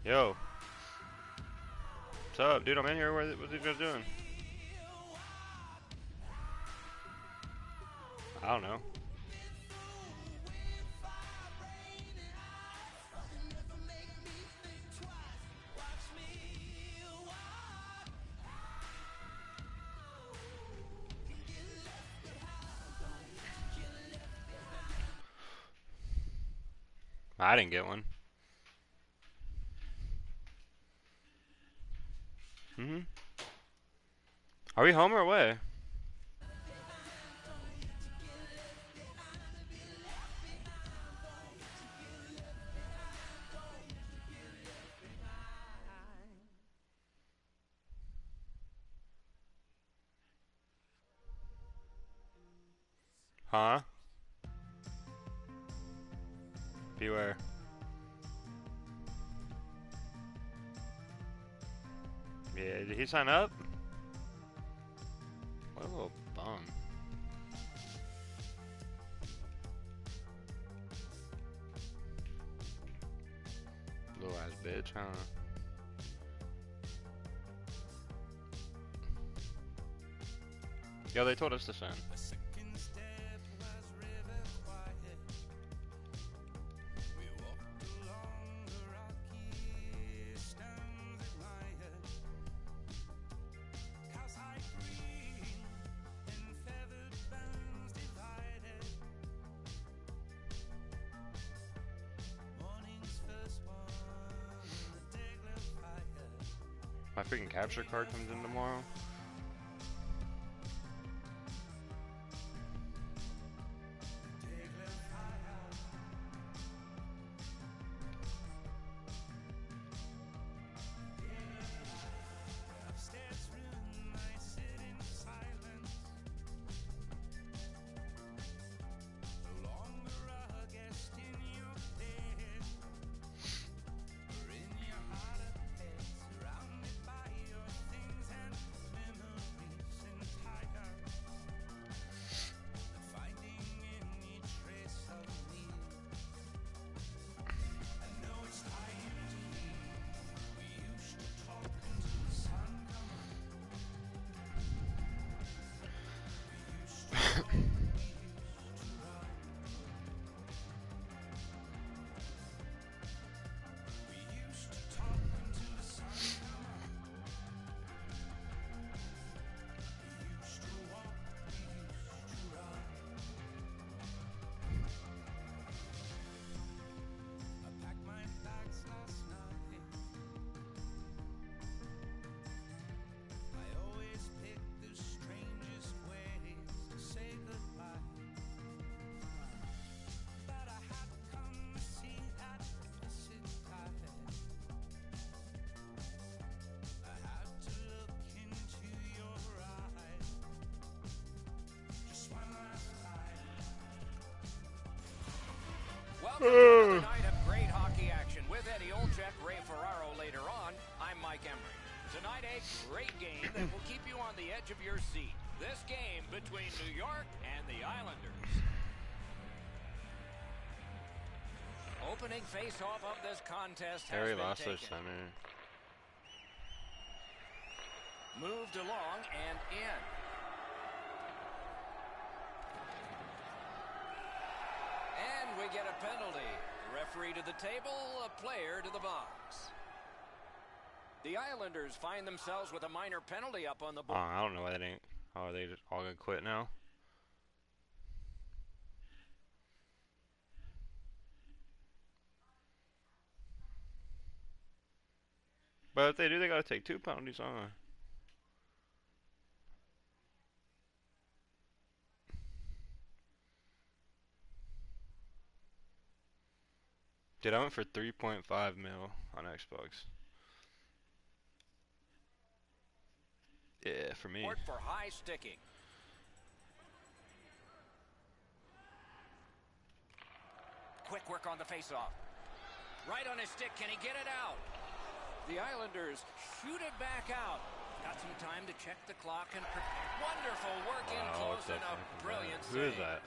Yo, what's up, dude? I'm in here. What's you guys doing? I don't know. I didn't get one. Hmm. Are we home or away? Huh? Beware. Yeah, did he sign up? What a little bum. Little ass bitch, huh? Yo, they told us to send. My freaking capture card comes in tomorrow. Welcome to another night of great hockey action with Eddie Olczyk, Ray Ferraro later on. I'm Mike Emery. Tonight a great game that will keep you on the edge of your seat. This game between New York and the Islanders. Opening face-off of this contest has Harry been lost their taken. center. Moved along and in. And we get a penalty. Referee to the table, a player to the box. The Islanders find themselves with a minor penalty up on the board. I don't know why they didn't. Oh, are they just all gonna quit now? But if they do, they gotta take 2 penalties on. Dude, I went for 3.5 mil on Xbox. Yeah, for me. For high sticking. Quick work on the faceoff. Right on his stick. Can he get it out? The Islanders shoot it back out. Got some time to check the clock and wonderful work in close and a brilliant save. Who is that?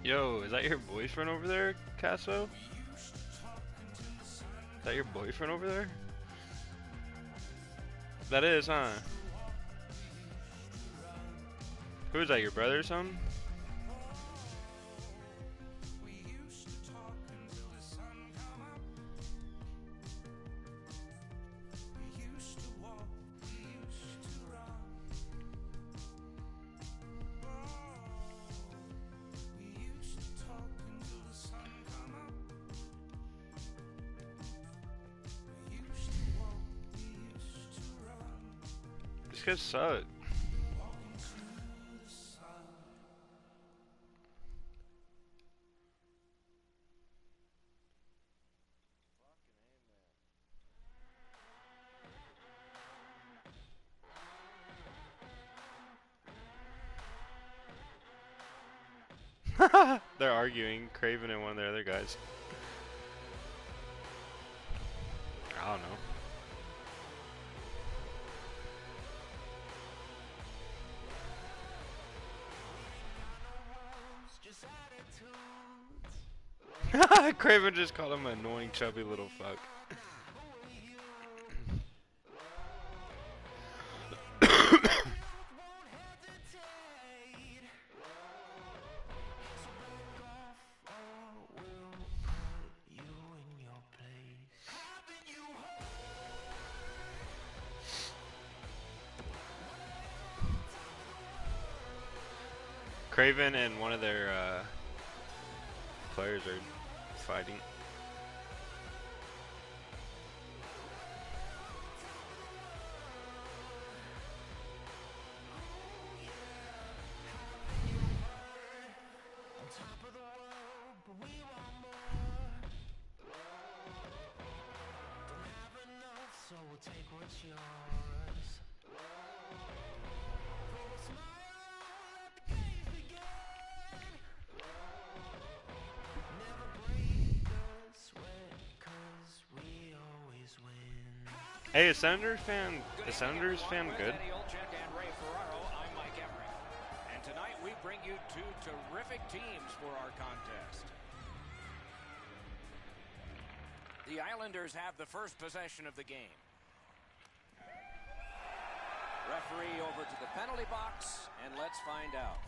Yo, is that your boyfriend over there, Casso? Is that your boyfriend over there? That is, huh? Who is that, your brother or something? These guys suck. They're arguing, Craven and one of the other guys. I don't know. Craven just called him an annoying, chubby little fuck. Craven and one of their players are fighting. Hey, is Senators fan good? And Ray Ferraro, I'm Mike Emery. And tonight we bring you two terrific teams for our contest. The Islanders have the first possession of the game. Referee over to the penalty box, and let's find out.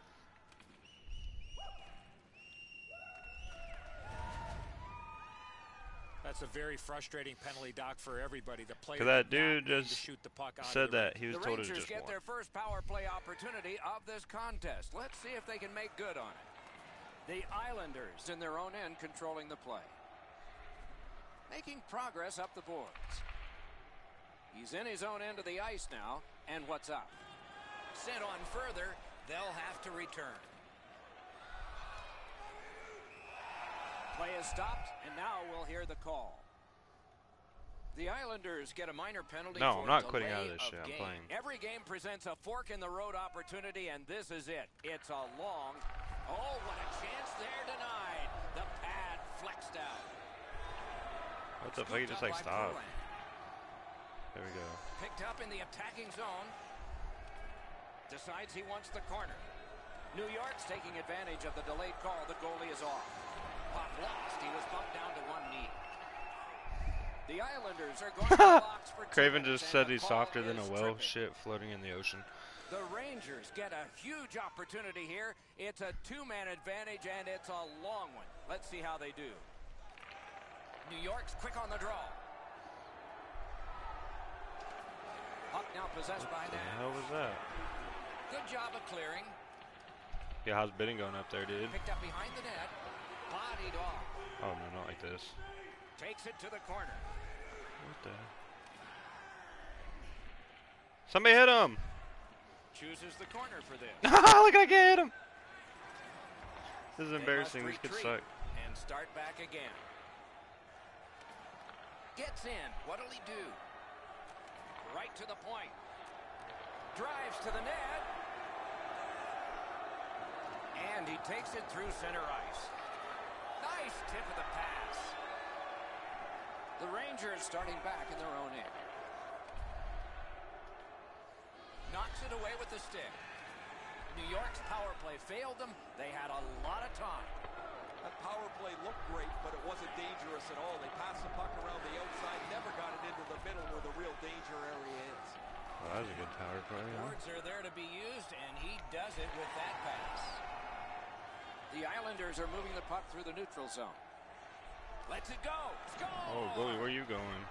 That's a very frustrating penalty, Doc, for everybody. The player That dude just shoot the puck said that he was The told to Rangers just get one. their first power play opportunity of this contest. Let's see if they can make good on it. The Islanders in their own end controlling the play. Making progress up the boards. He's in his own end of the ice now. And what's up? Sent on further. They'll have to return. Play is stopped, and now we'll hear the call. The Islanders get a minor penalty No, for I'm not delay quitting out of this shit. I'm game. playing. Every game presents a fork in the road opportunity, and this is it. It's a long... Oh, what a chance there denied. The pad flexed out. What the fuck? He just like Scooped up by stopped. Poulin. There we go. Picked up in the attacking zone. Decides he wants the corner. New York's taking advantage of the delayed call. The goalie is off. Puck lost. He was bumped down to one knee. The Islanders are going to the box for Craven 2 minutes, just and said the he's call softer than a is whale. tripping. Shit floating in the ocean. The Rangers get a huge opportunity here. It's a two-man advantage, and it's a long one. Let's see how they do. New York's quick on the draw. Puck now possessed by What the Nash. hell was that? Good job of clearing. Yeah, how's bidding going up there, dude? Picked up behind the net. Bodied off. Oh no, not like this. Takes it to the corner. What the? Somebody hit him! Chooses the corner for this. Look, I can't hit him! This is They embarrassing. must These kids retreat suck. and start back again. Gets in. What'll he do? Right to the point. Drives to the net. And he takes it through center ice. Nice tip of the pass. The Rangers starting back in their own end. Knocks it away with the stick. New York's power play failed them. They had a lot of time. That power play looked great, but it wasn't dangerous at all. They passed the puck around the outside, never got it into the middle where the real danger area is. Well, that was a good power play, huh? Boards are there to be used, and he does it with that pass. The Islanders are moving the puck through the neutral zone. Lets it go. Score! Oh, goalie, where are you going?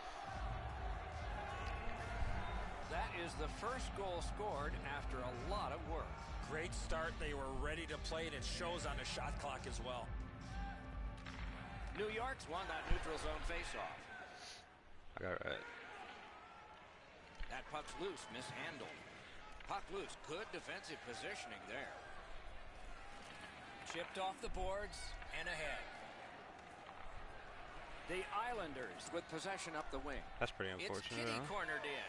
That is the first goal scored after a lot of work. Great start. They were ready to play, and it shows on the shot clock as well. New York's won that neutral zone faceoff. I got it right. That puck's loose, mishandled. Puck loose, good defensive positioning there. Chipped off the boards and ahead. The Islanders with possession up the wing. That's pretty unfortunate, It's kitty huh? cornered in.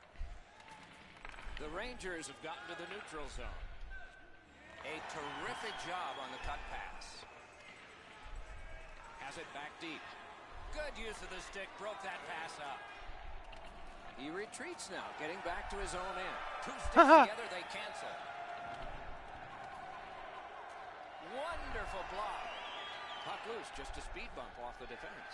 The Rangers have gotten to the neutral zone. A terrific job on the cut pass. Has it back deep. Good use of the stick, broke that pass up. He retreats now, getting back to his own end. Two sticks together, they cancel. Wonderful block. Puck loose, just a speed bump off the defense.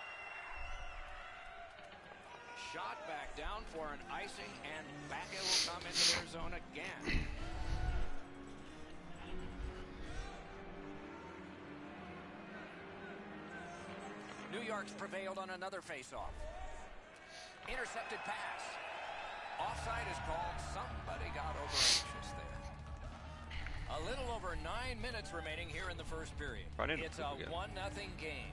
Shot back down for an icing, and back it will come into their zone again. New York's prevailed on another faceoff. Intercepted pass. Offside is called. Somebody got over anxious there. A little over 9 minutes remaining here in the first period. It's a 1-0 game.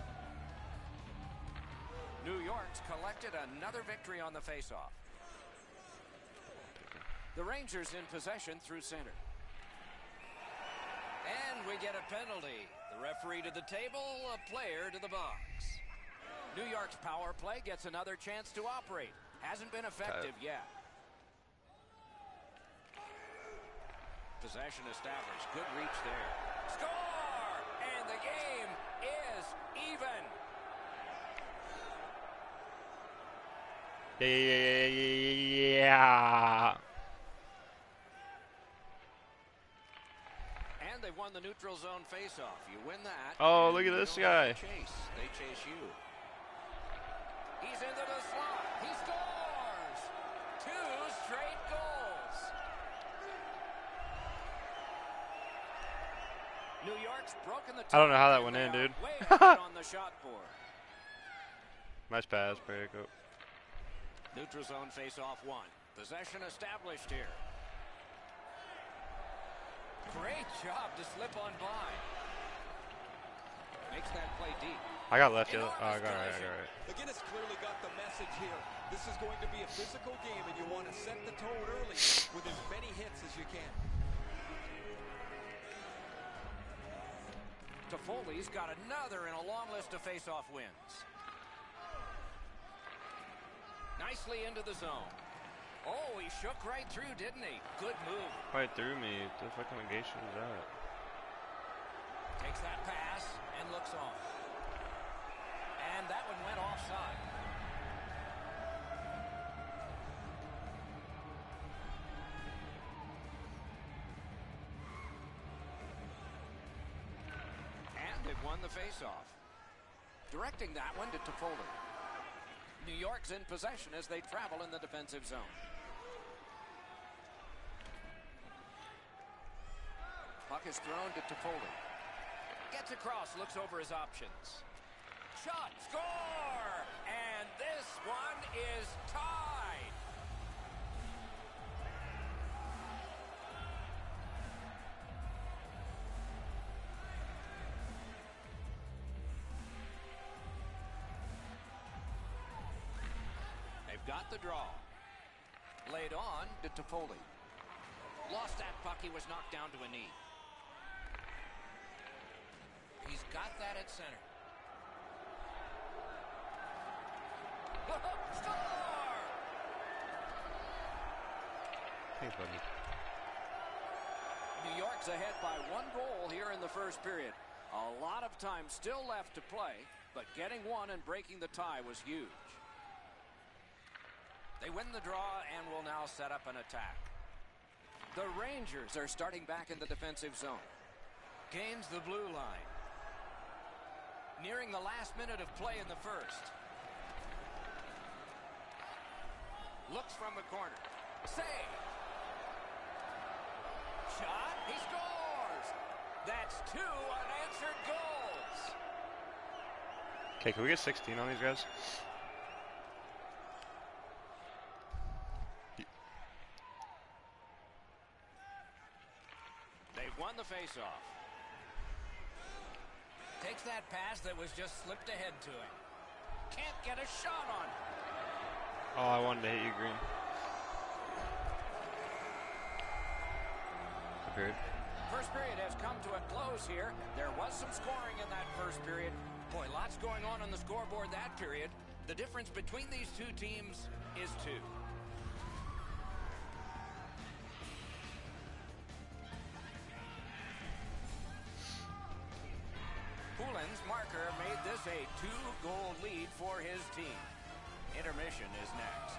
New York's collected another victory on the faceoff. The Rangers in possession through center. And we get a penalty. The referee to the table, a player to the box. New York's power play gets another chance to operate. Hasn't been effective yet. Possession established. Good reach there. Score! And the game is even. Yeah. And they won the neutral zone faceoff. You win that. Oh, look at this guy. They chase you. He's into the slot. He scores! 2 straight goals. New York's broken the I don't know how that tie, went and in, they are dude. way ahead on the shot board. Nice pass, Perico. Neutral zone face-off 1. Possession established here. Great job to slip on by. Makes that play deep. I got left. Oh, I got right. McGinnis clearly got the message here. This is going to be a physical game, and you want to set the tone early with as many hits as you can. Toffoli's got another in a long list of face-off wins. Nicely into the zone. Oh, he shook right through, didn't he? Good move. Right through me. What the fucking negation is that? Takes that pass and looks on. And that one went offside. And they've won the faceoff. Directing that one to Toffoli. New York's in possession as they travel in the defensive zone. Puck is thrown to Toffoli. Gets across, looks over his options. Shot, score! And this one is tied. They've got the draw. Laid on to Toffoli. Lost that puck, he was knocked down to a knee. He's got that at center. Score! Thanks, buddy. New York's ahead by 1 goal here in the first period. A lot of time still left to play, but getting one and breaking the tie was huge. They win the draw and will now set up an attack. The Rangers are starting back in the defensive zone. Gains the blue line. Nearing the last minute of play in the first. Looks from the corner. Save. Shot. He scores. That's 2 unanswered goals. Okay, can we get 16 on these guys? They've won the faceoff. Takes that pass that was just slipped ahead to him. Can't get a shot on it. Oh, I wanted to hit you, Green. Period. First period has come to a close here. There was some scoring in that first period. Boy, lots going on the scoreboard that period. The difference between these two teams is 2. Poulin's marker made this a 2-goal lead for his team. Intermission is next.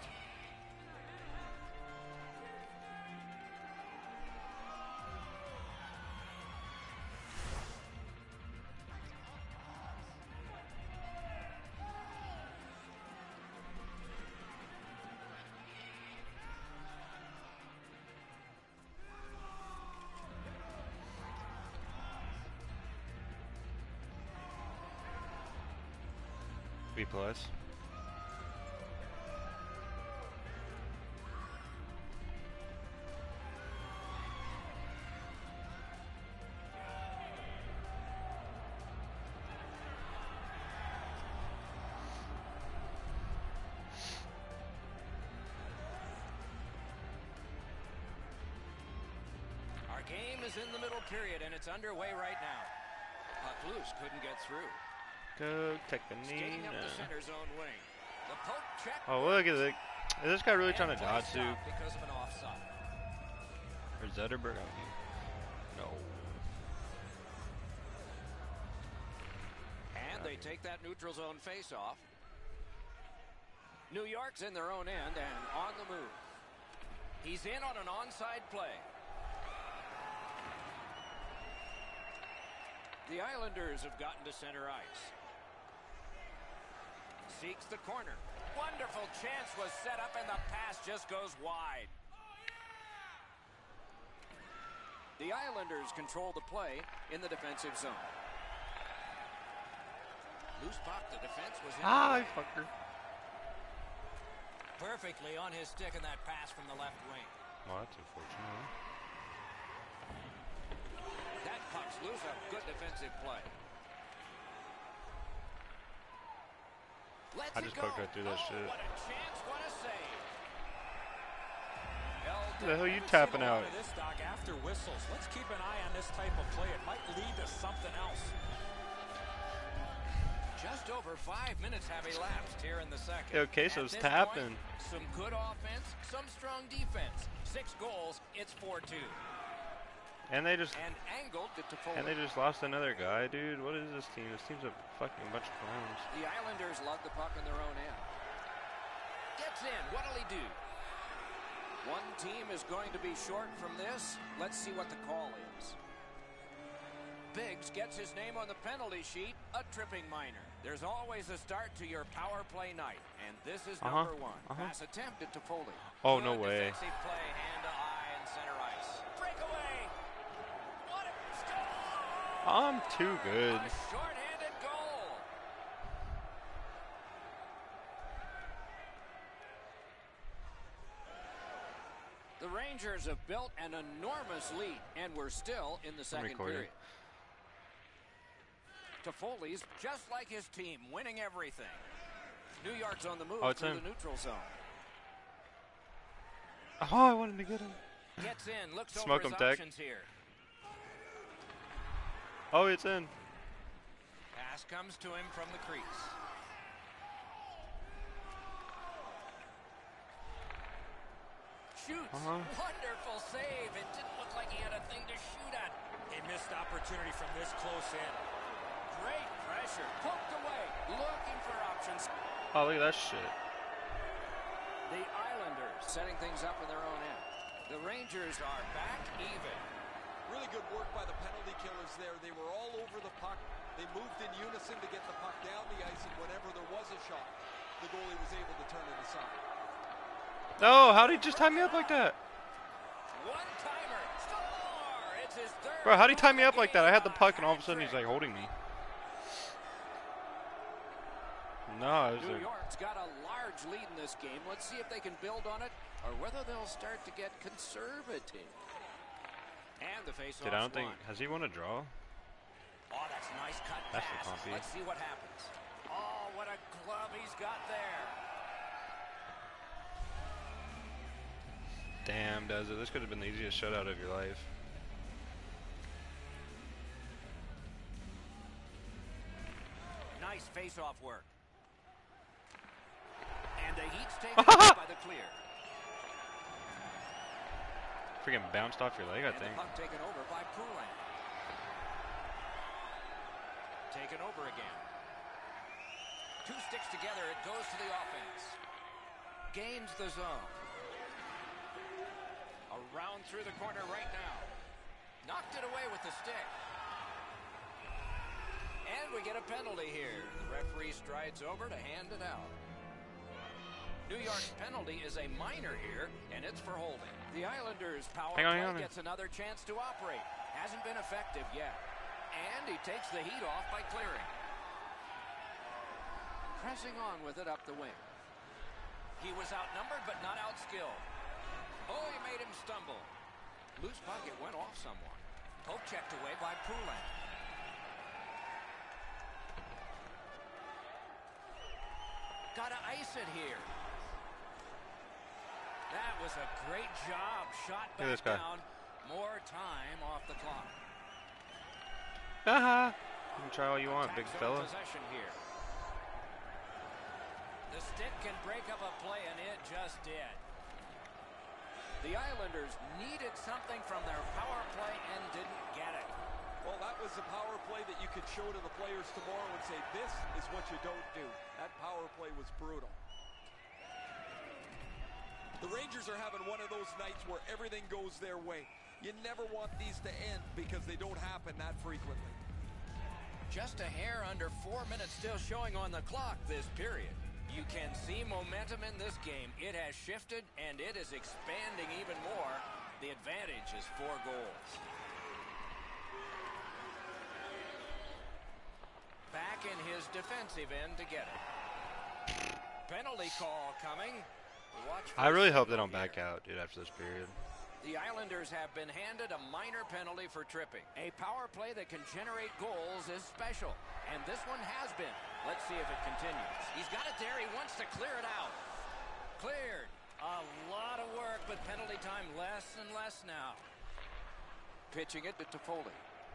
B+. Our game is in the middle period, and it's underway right now. Puck loose, couldn't get through. Go Skating up the Tekanina. center zone wing. The poke check. Oh, look at it. Is this guy really trying to And play dodge too? stopped because of an offside. Or Zetterberg? No. And they take that neutral zone face-off. New York's in their own end and on the move. He's in on an onside play. The Islanders have gotten to center ice. Seeks the corner. Wonderful chance was set up and the pass just goes wide. The Islanders control the play in the defensive zone. Loose puck, the defense was in. Ah, fucker. Perfectly on his stick in that pass from the left wing. Well, that's unfortunate. That puck's loose, a good defensive play. Let's I just go. poked right through that shit. What a chance, what a save. What the hell are you Haven't tapping seen a lot out? of this, Doc, after whistles. Let's keep an eye on this type of play. It might lead to something else. Just over 5 minutes have elapsed here in the second. Yo, Queso's At this tapping. point, some good offense, some strong defense. 6 goals, it's 4-2. And they just And angled to Toffoli. lost another guy, dude. What is this team? This team's a fucking bunch of clowns. The Islanders lug the puck in their own end. Gets in. What'll he do? One team is going to be short from this. Let's see what the call is. Biggs gets his name on the penalty sheet. A tripping minor. There's always a start to your power play night, and this is number 1. Pass attempted to Toffoli. Oh, no Good way. defensive play, hand to eye and center ice. Breakaway. What a score! I'm too good. A shorthanded goal. The Rangers have built an enormous lead, and we're still in the second recording. period. Toffoli's just like his team, winning everything. New York's on the move it's through in. the neutral zone. Oh, I wanted to get him. Gets in, looks Smoke over him, his Tech. options here. Oh, it's in. Pass comes to him from the crease. Shoots. Wonderful save. It didn't look like he had a thing to shoot at. A missed opportunity from this close in. Great pressure. Poked away. Looking for options. Oh, look at that shit. The Islanders setting things up in their own end. The Rangers are back even. Really good work by the penalty killers there. They were all over the puck. They moved in unison to get the puck down the ice, and whenever there was a shot, the goalie was able to turn it aside. No, how did he just tie me up like that? One-timer. Score! It's his third. Bro, how did he tie me goal up like that? I had the game, puck and all of a sudden he's hat-trick. like holding me. No, it was New like, York's got a large lead in this game. Let's see if they can build on it or whether they'll start to get conservative. And the face-off. dude, I don't think, has he won a draw? Oh, that's a nice cut That's pass. for Pompey. Let's see what happens. Oh, what a glove he's got there. Damn, Desert, this could have been the easiest shutout of your life. Nice face-off work. And the Heat's taken by the clear. Freaking bounced off your leg, I And think. the puck taken over by Poulin. Taken over again. Two sticks together, it goes to the offense. Gains the zone. Around through the corner right now. Knocked it away with the stick. And we get a penalty here. The referee strides over to hand it out. New York's penalty is a minor here, and it's for holding. The Islanders' power Hang on, play hang on. gets another chance to operate. Hasn't been effective yet. And he takes the heat off by clearing. Pressing on with it up the wing. He was outnumbered, but not outskilled. Oh, he made him stumble. Loose puck, it went off someone. Poke checked away by Poulin. Gotta ice it here. That was a great job. Shot Look at this back guy. down. More time off the clock. Haha. You can try all you want, big Attack zone fella. possession here. The stick can break up a play, and it just did. The Islanders needed something from their power play and didn't get it. Well, that was a power play that you could show to the players tomorrow and say, this is what you don't do. That power play was brutal. The Rangers are having one of those nights where everything goes their way. You never want these to end because they don't happen that frequently. Just a hair under 4 minutes still showing on the clock this period. You can see momentum in this game. It has shifted, and it is expanding even more. The advantage is 4 goals. Back in his defensive end to get it. Penalty call coming. Watch for I really hope they signal don't back here. out, dude, after this period. The Islanders have been handed a minor penalty for tripping. A power play that can generate goals is special, and this one has been. Let's see if it continues. He's got it there. He wants to clear it out. Cleared. A lot of work, but penalty time less and less now. Pitching it to Toffoli.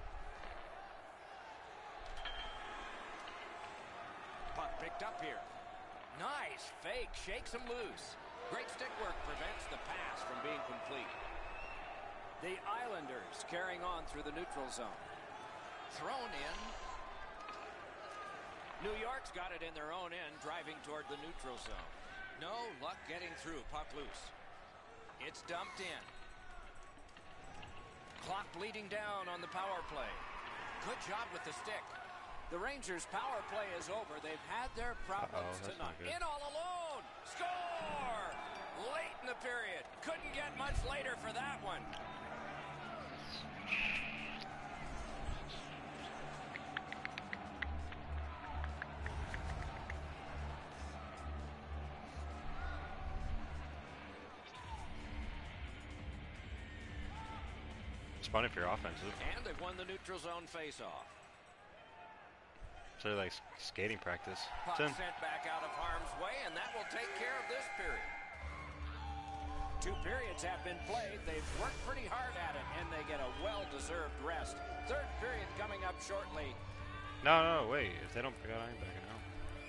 Puck picked up here. Nice fake. Shakes him loose. Great stick work prevents the pass from being complete. The Islanders carrying on through the neutral zone. Thrown in. New York's got it in their own end, driving toward the neutral zone. No luck getting through. Puck loose. It's dumped in. Clock bleeding down on the power play. Good job with the stick. The Rangers' power play is over. They've had their problems that's not tonight. good. In all alone. Score! Late in the period. Couldn't get much later for that one. It's fun if you're offensive. And they've won the neutral zone faceoff. So they're like skating practice. Puck It's in. sent back out of harm's way, and that will take care of this period. 2 periods have been played. They've worked pretty hard at it, and they get a well-deserved rest. 3rd period coming up shortly. No, wait. If they don't pick out, I ain't backing out.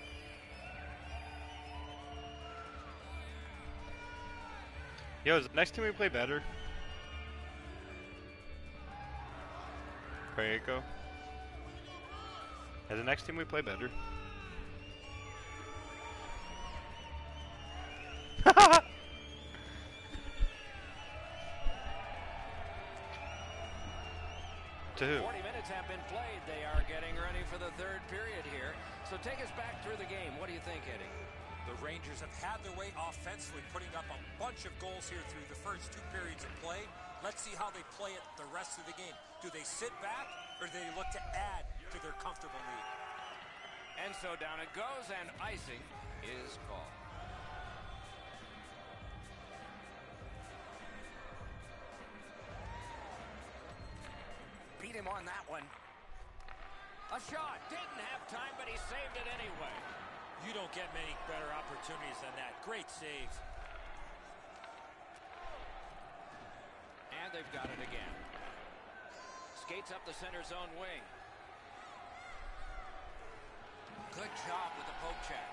Yo, is the next team we play better? Puerto. Is the next team we play better? To who? 40 minutes have been played. They are getting ready for the third period here. So take us back through the game. What do you think, Eddie? The Rangers have had their way offensively, putting up a bunch of goals here through the first 2 periods of play. Let's see how they play it the rest of the game. Do they sit back, or do they look to add to their comfortable lead? And so down it goes, and icing is called. Beat him on that one. A shot. Didn't have time, but he saved it anyway. You don't get many better opportunities than that. Great save. And they've got it again. Skates up the center zone wing. Good job with the poke check.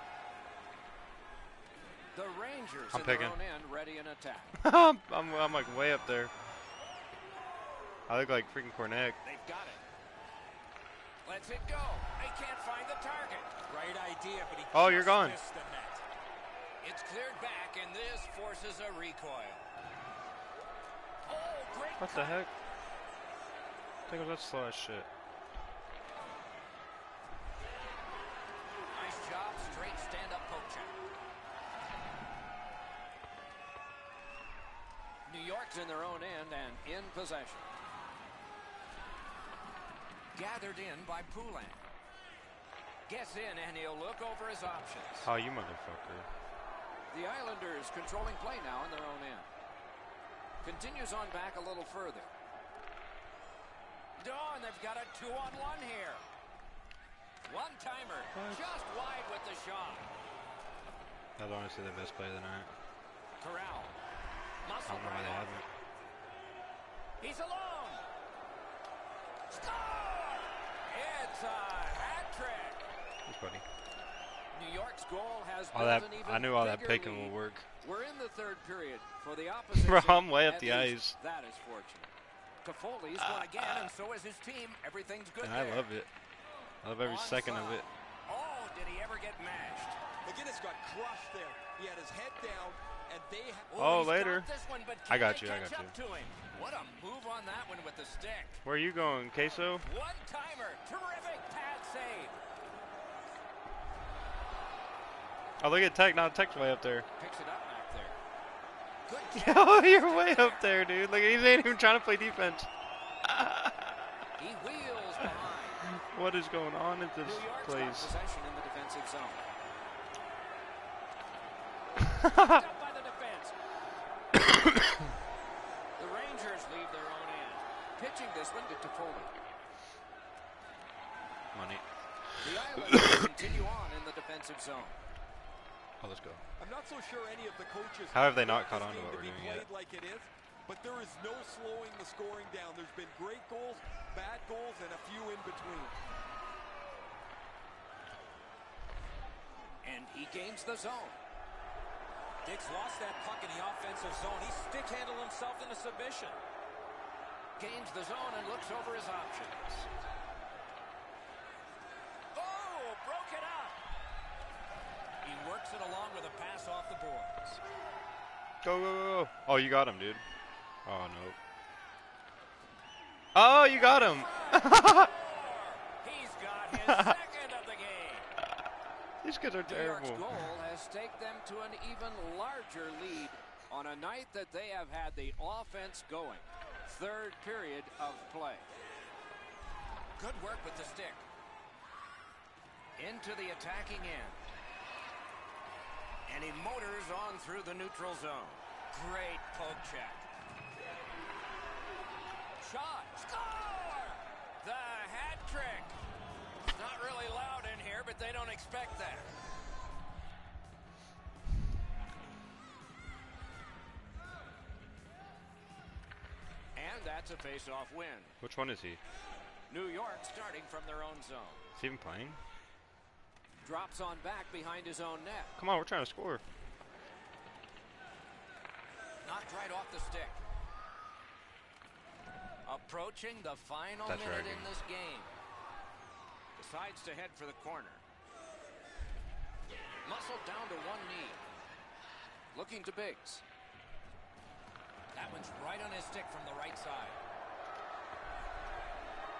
The Rangers I'm in picking. their own end, ready in attack. I'm like way up there. I look like freaking Cornet. They've got it. Lets it go. They can't find the target. Right idea, but he Oh, you're just gone. missed the net. It's cleared back, and this forces a recoil. Oh, great What the cut. heck? I think that's slow as shit. Nice job, straight stand-up poke check. New York's in their own end and in possession. Gathered in by Poulin. Gets in, and he'll look over his options. Oh, you motherfucker. The Islanders controlling play now in their own end. Continues on back a little further. Oh, and they've got a 2-on-1 here. One-timer, just wide with the shot. That's honestly the best play of the night. Corral. I Muscle don't know why right they off. haven't. He's alone. Score! It's a hat trick. That's funny. New York's goal has All built that an even I knew all that bigger picking lead. will work. We're in the third period for the opposition. Bro, I'm way up At the least ice. That is fortunate. Toffoli's won again, and so is his team. Everything's good And I there. love it. I love every second of it. Oh, did he ever get mashed? McGinnis got crushed there. He had his head down, and they Oh, he's later. got this one, but I can got they you, I catch got up you. to him? What a move on that one with the stick. Where are you going, Queso? One-timer. Terrific pad save. Oh, look at Tech. Now Tech's way up there. Picks it up back there. Good Yo, catch. you're way up there, dude. Look, he's ain't even trying to play defense. He wheels behind. What is going on in this New York's got place? possession in the defensive zone. Picked up by the defense. The Rangers leave their own end. Pitching this one to Toffoli. Money. The Islanders continue on in the defensive zone. Oh, let's go. I'm not so sure any of the coaches. How have they not want caught this on to game what we're be doing yet? played like it is, but there is no slowing the scoring down. There's been great goals, bad goals, and a few in between. And he gains the zone. Dick's lost that puck in the offensive zone. He stick-handled himself into submission. Gains the zone and looks over his options. Oh, broke it up. He works it along with a pass off the boards. Go, go, go, go. Oh, you got him, dude. Oh, no. Oh, you got him. He's got his second of the game. These kids are New York's terrible. goal has taken them to an even larger lead on a night that they have had the offense going. Third period of play. Good work with the stick. Into the attacking end. And he motors on through the neutral zone. Great poke check. Shot. Score! The hat trick. It's not really loud in here, but they don't expect that. And that's a face-off win. Which one is he? New York starting from their own zone. Is he even playing? Drops on back behind his own net. Come on, we're trying to score. Knocked right off the stick. Approaching the final That's minute right. in this game. Decides to head for the corner. Muscled down to one knee. Looking to Biggs. That one's right on his stick from the right side.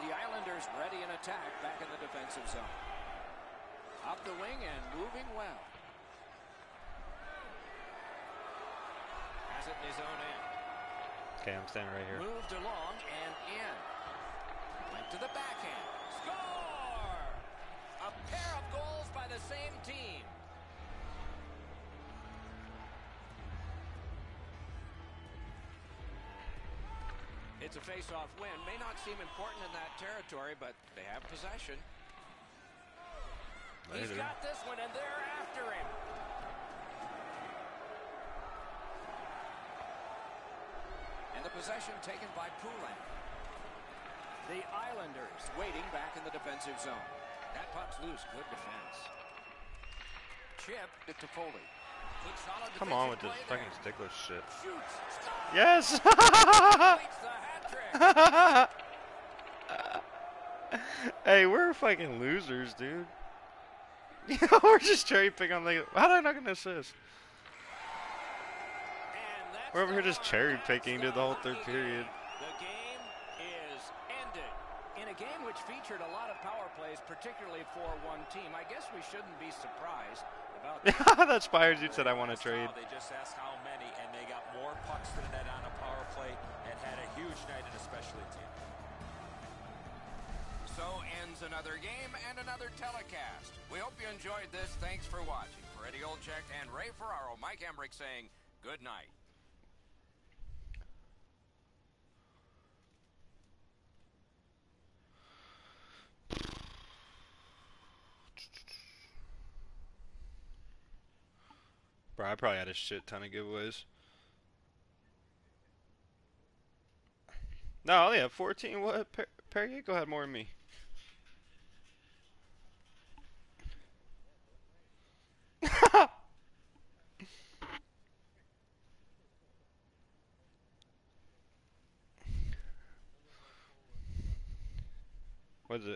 The Islanders ready in attack back in the defensive zone. Up the wing and moving well. Has it in his own end. Okay, I'm standing right here. Moved along and in. Went to the backhand. Score! A pair of goals by the same team. It's a face-off win. May not seem important in that territory, but they have possession. He's Later. got this one, and they're after him. And the possession taken by Poulin. The Islanders waiting back in the defensive zone. That puck's loose. Good defense. Chip to Toffoli. Good solid Come on with defensive this play fucking there. stickler shit. Shoots. Scores. Yes! Completes the hat trick. Hey, we're fucking losers, dude. We're just cherry picking on the. How did I not get an assist? And that's We're over the here just one. cherry That's picking the dude, the whole third hockey period. game. The game is ended. In a game which featured a lot of power plays, particularly for one team, I guess we shouldn't be surprised about that. That Spires dude said I want to Asked trade. how, they just asked how many, and they got more pucks than that on a power play and had a huge night in a specialty team. So ends another game and another telecast. We hope you enjoyed this. Thanks for watching. For Eddie Olczyk and Ray Ferraro, Mike Emmerich saying good night. Bro, I probably had a shit ton of giveaways. No, I only have 14. What? Perrier had more than me. What is it?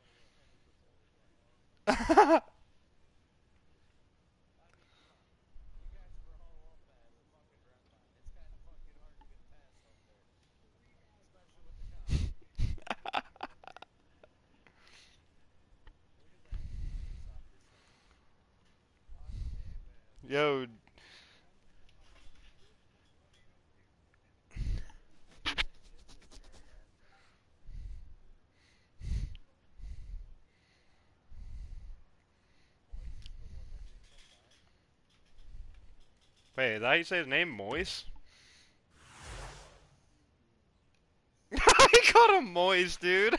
Yo. Wait, is that how you say his name? Moise? He called him Moise, dude.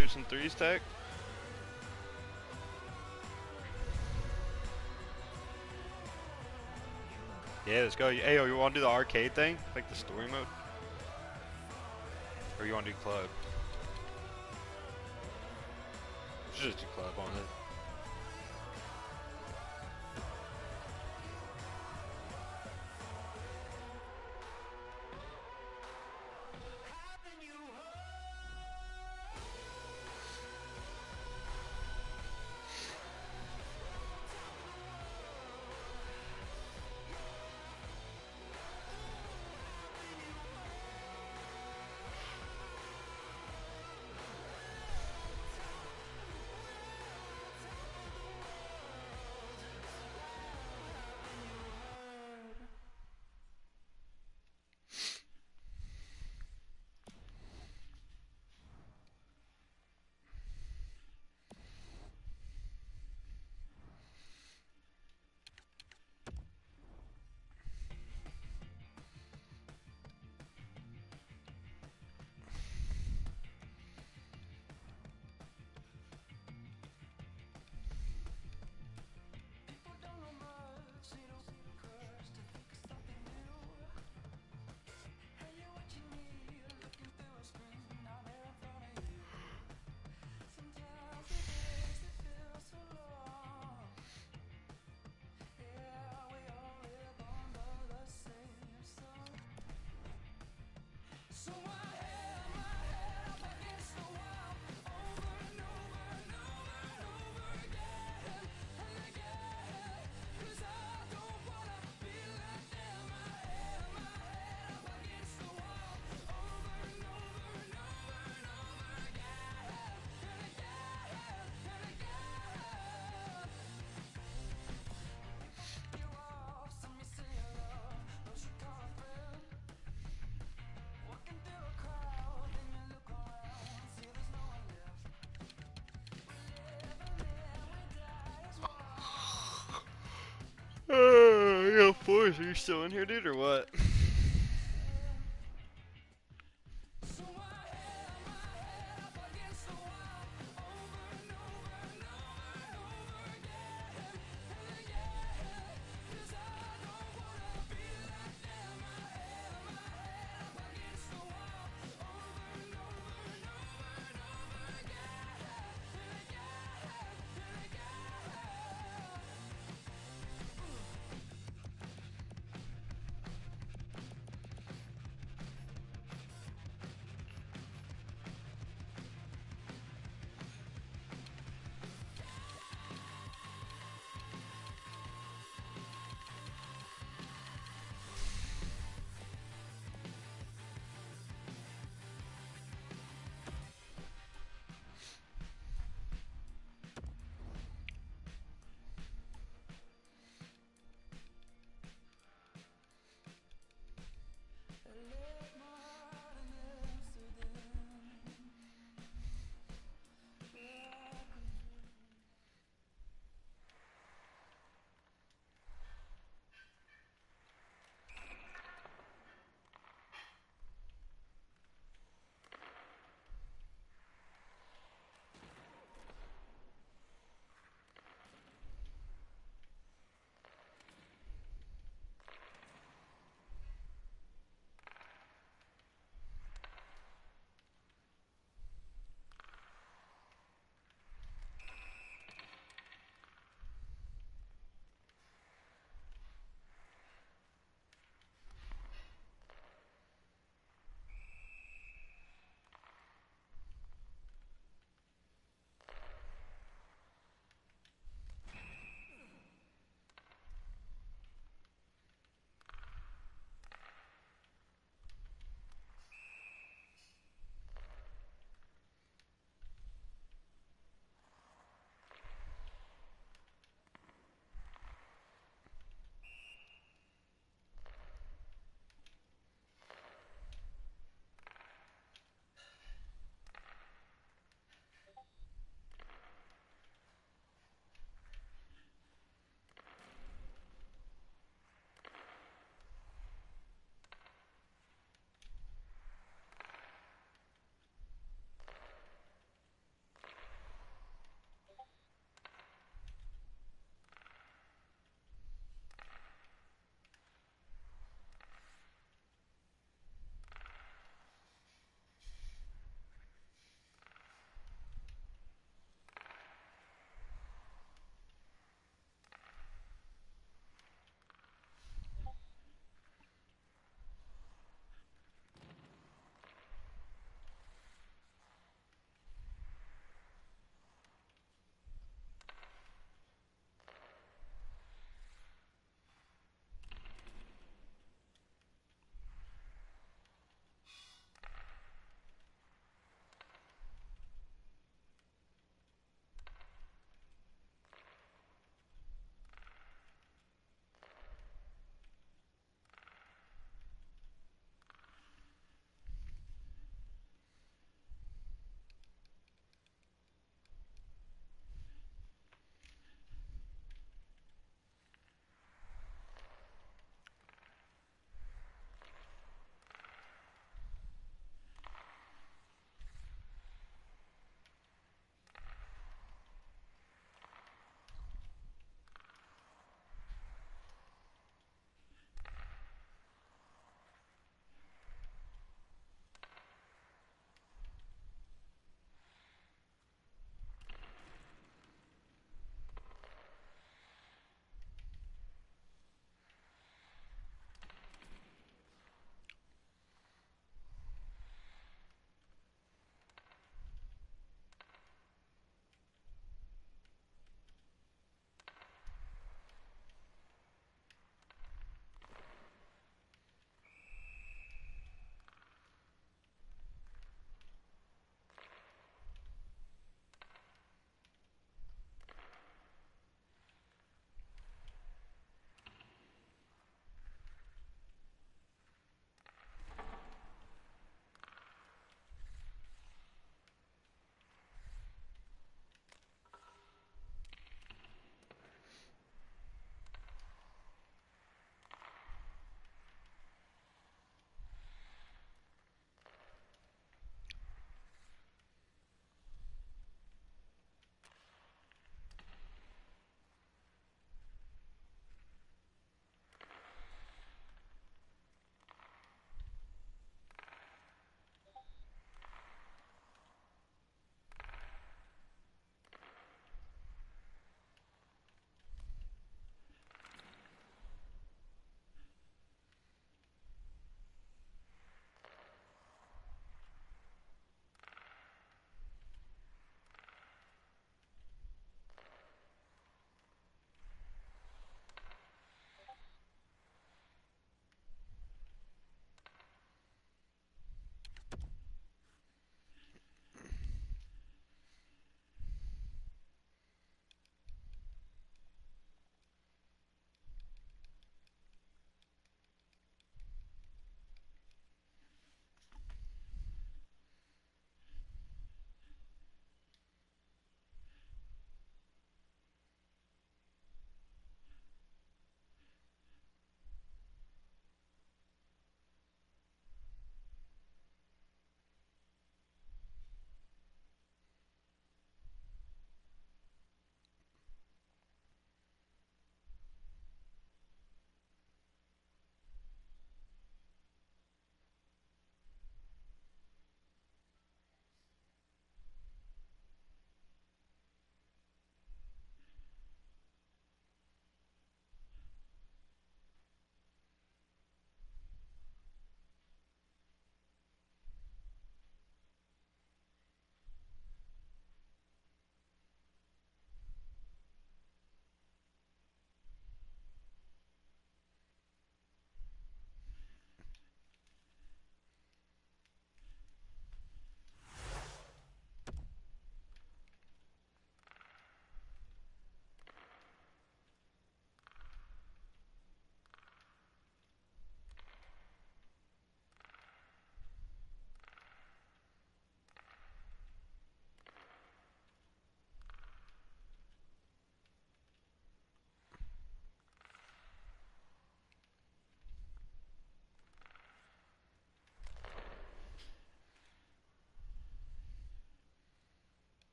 do some threes, Tech? Yeah, let's go. Hey, yo, you want to do the arcade thing? Like the story mode? Or you want to do club? We should just do club on it. Yo, Forrest, are you still in here, dude, or what?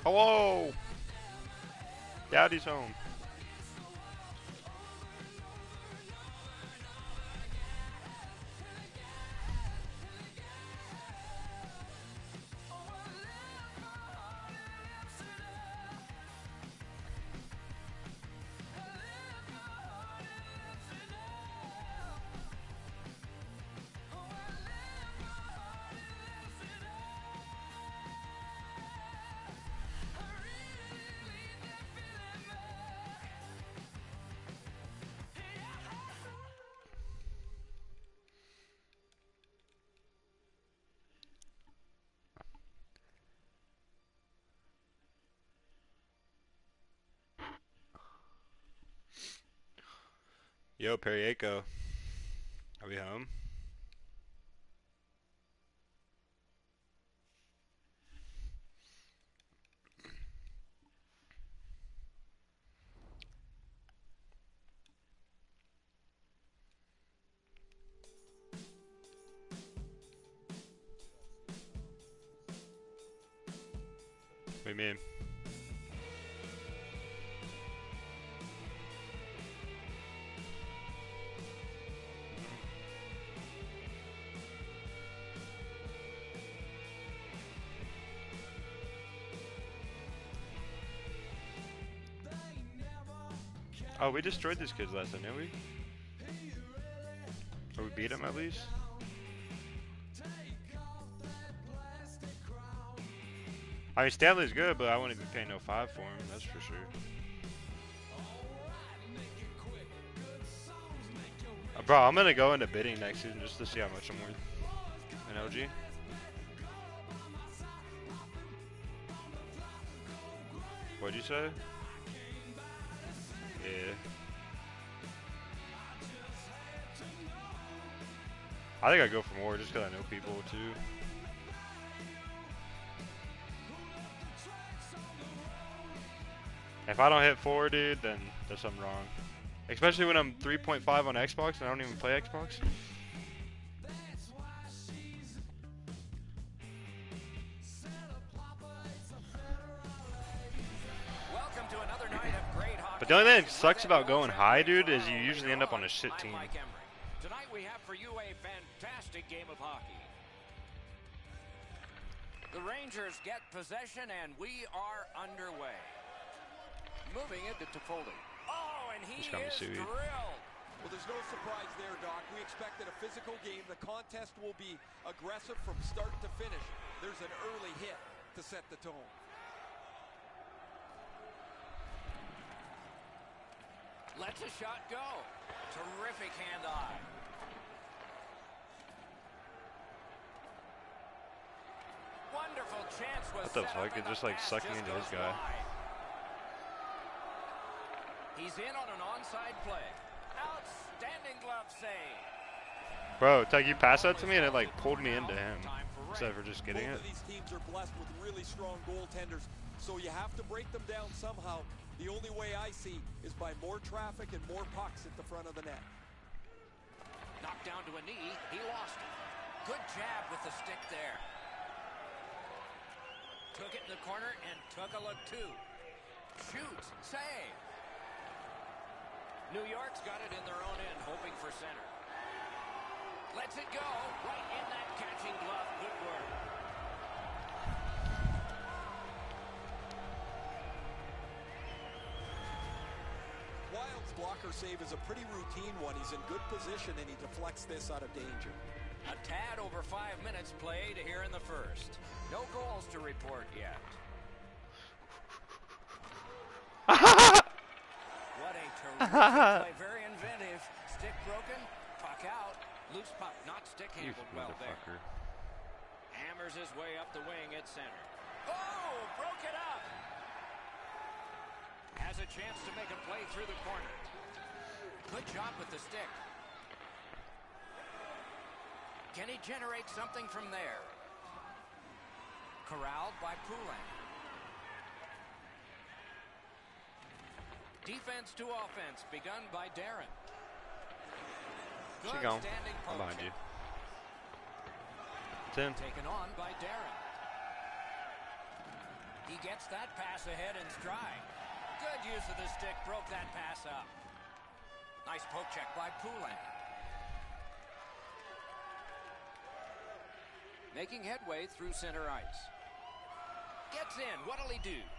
Hello. Daddy's home. Yo, Periaco. Are we home? What do you mean? Oh, we destroyed these kids last time, didn't we? Or we beat them at least? I mean, Stanley's good, but I wouldn't be paying no 5 for him, that's for sure. Bro, I'm gonna go into bidding next season just to see how much I'm worth in OG. What'd you say? Yeah. I think I'd go for more just because I know people too. If I don't hit 4, dude, then there's something wrong. Especially when I'm 3.5 on Xbox and I don't even play Xbox. Welcome to another night of great hockey. But the only thing that sucks about going high, dude, is you usually end up on a shit I'm team. Mike Emery. Tonight we have for you a fantastic game of hockey. The Rangers get possession and we are underway. Moving it to Toffoli. Oh, and he is drilled. Well, there's no surprise there, Doc. We expected a physical game. The contest will be aggressive from start to finish. There's an early hit to set the tone. Lets a shot go. Terrific hand-eye. Wonderful chance was What the set fuck? up and It's just the like pass sucking just into his goes guy. wide. He's in on an onside play. Outstanding glove save. Bro, Tug, you passed that to me and it like pulled me into him instead of just getting Both it. of these teams are blessed with really strong goaltenders, so you have to break them down somehow. The only way I see is by more traffic and more pucks at the front of the net. Knocked down to a knee. He lost it. Good jab with the stick there. Took it in the corner and took a look too. Shoots. Save. New York's got it in their own end, hoping for center. Lets it go. Right in that catching glove. Good work. Wild's blocker save is a pretty routine one. He's in good position and he deflects this out of danger. A tad over 5 minutes played here in the first. No goals to report yet. What a terrific play. Very inventive. Stick broken. Puck out. Loose puck. Not stick You handled well there. motherfucker. Hammers his way up the wing at center. Oh, broke it up. Has a chance to make a play through the corner. Good job with the stick. Can he generate something from there? Corralled by Poulin. Defense to offense begun by Darren. Good Keep going. standing I'm poke behind you. check. It's in. Taken on by Darren. He gets that pass ahead in stride. Good use of the stick, broke that pass up. Nice poke check by Poulin. Making headway through center ice. Gets in, what'll he do?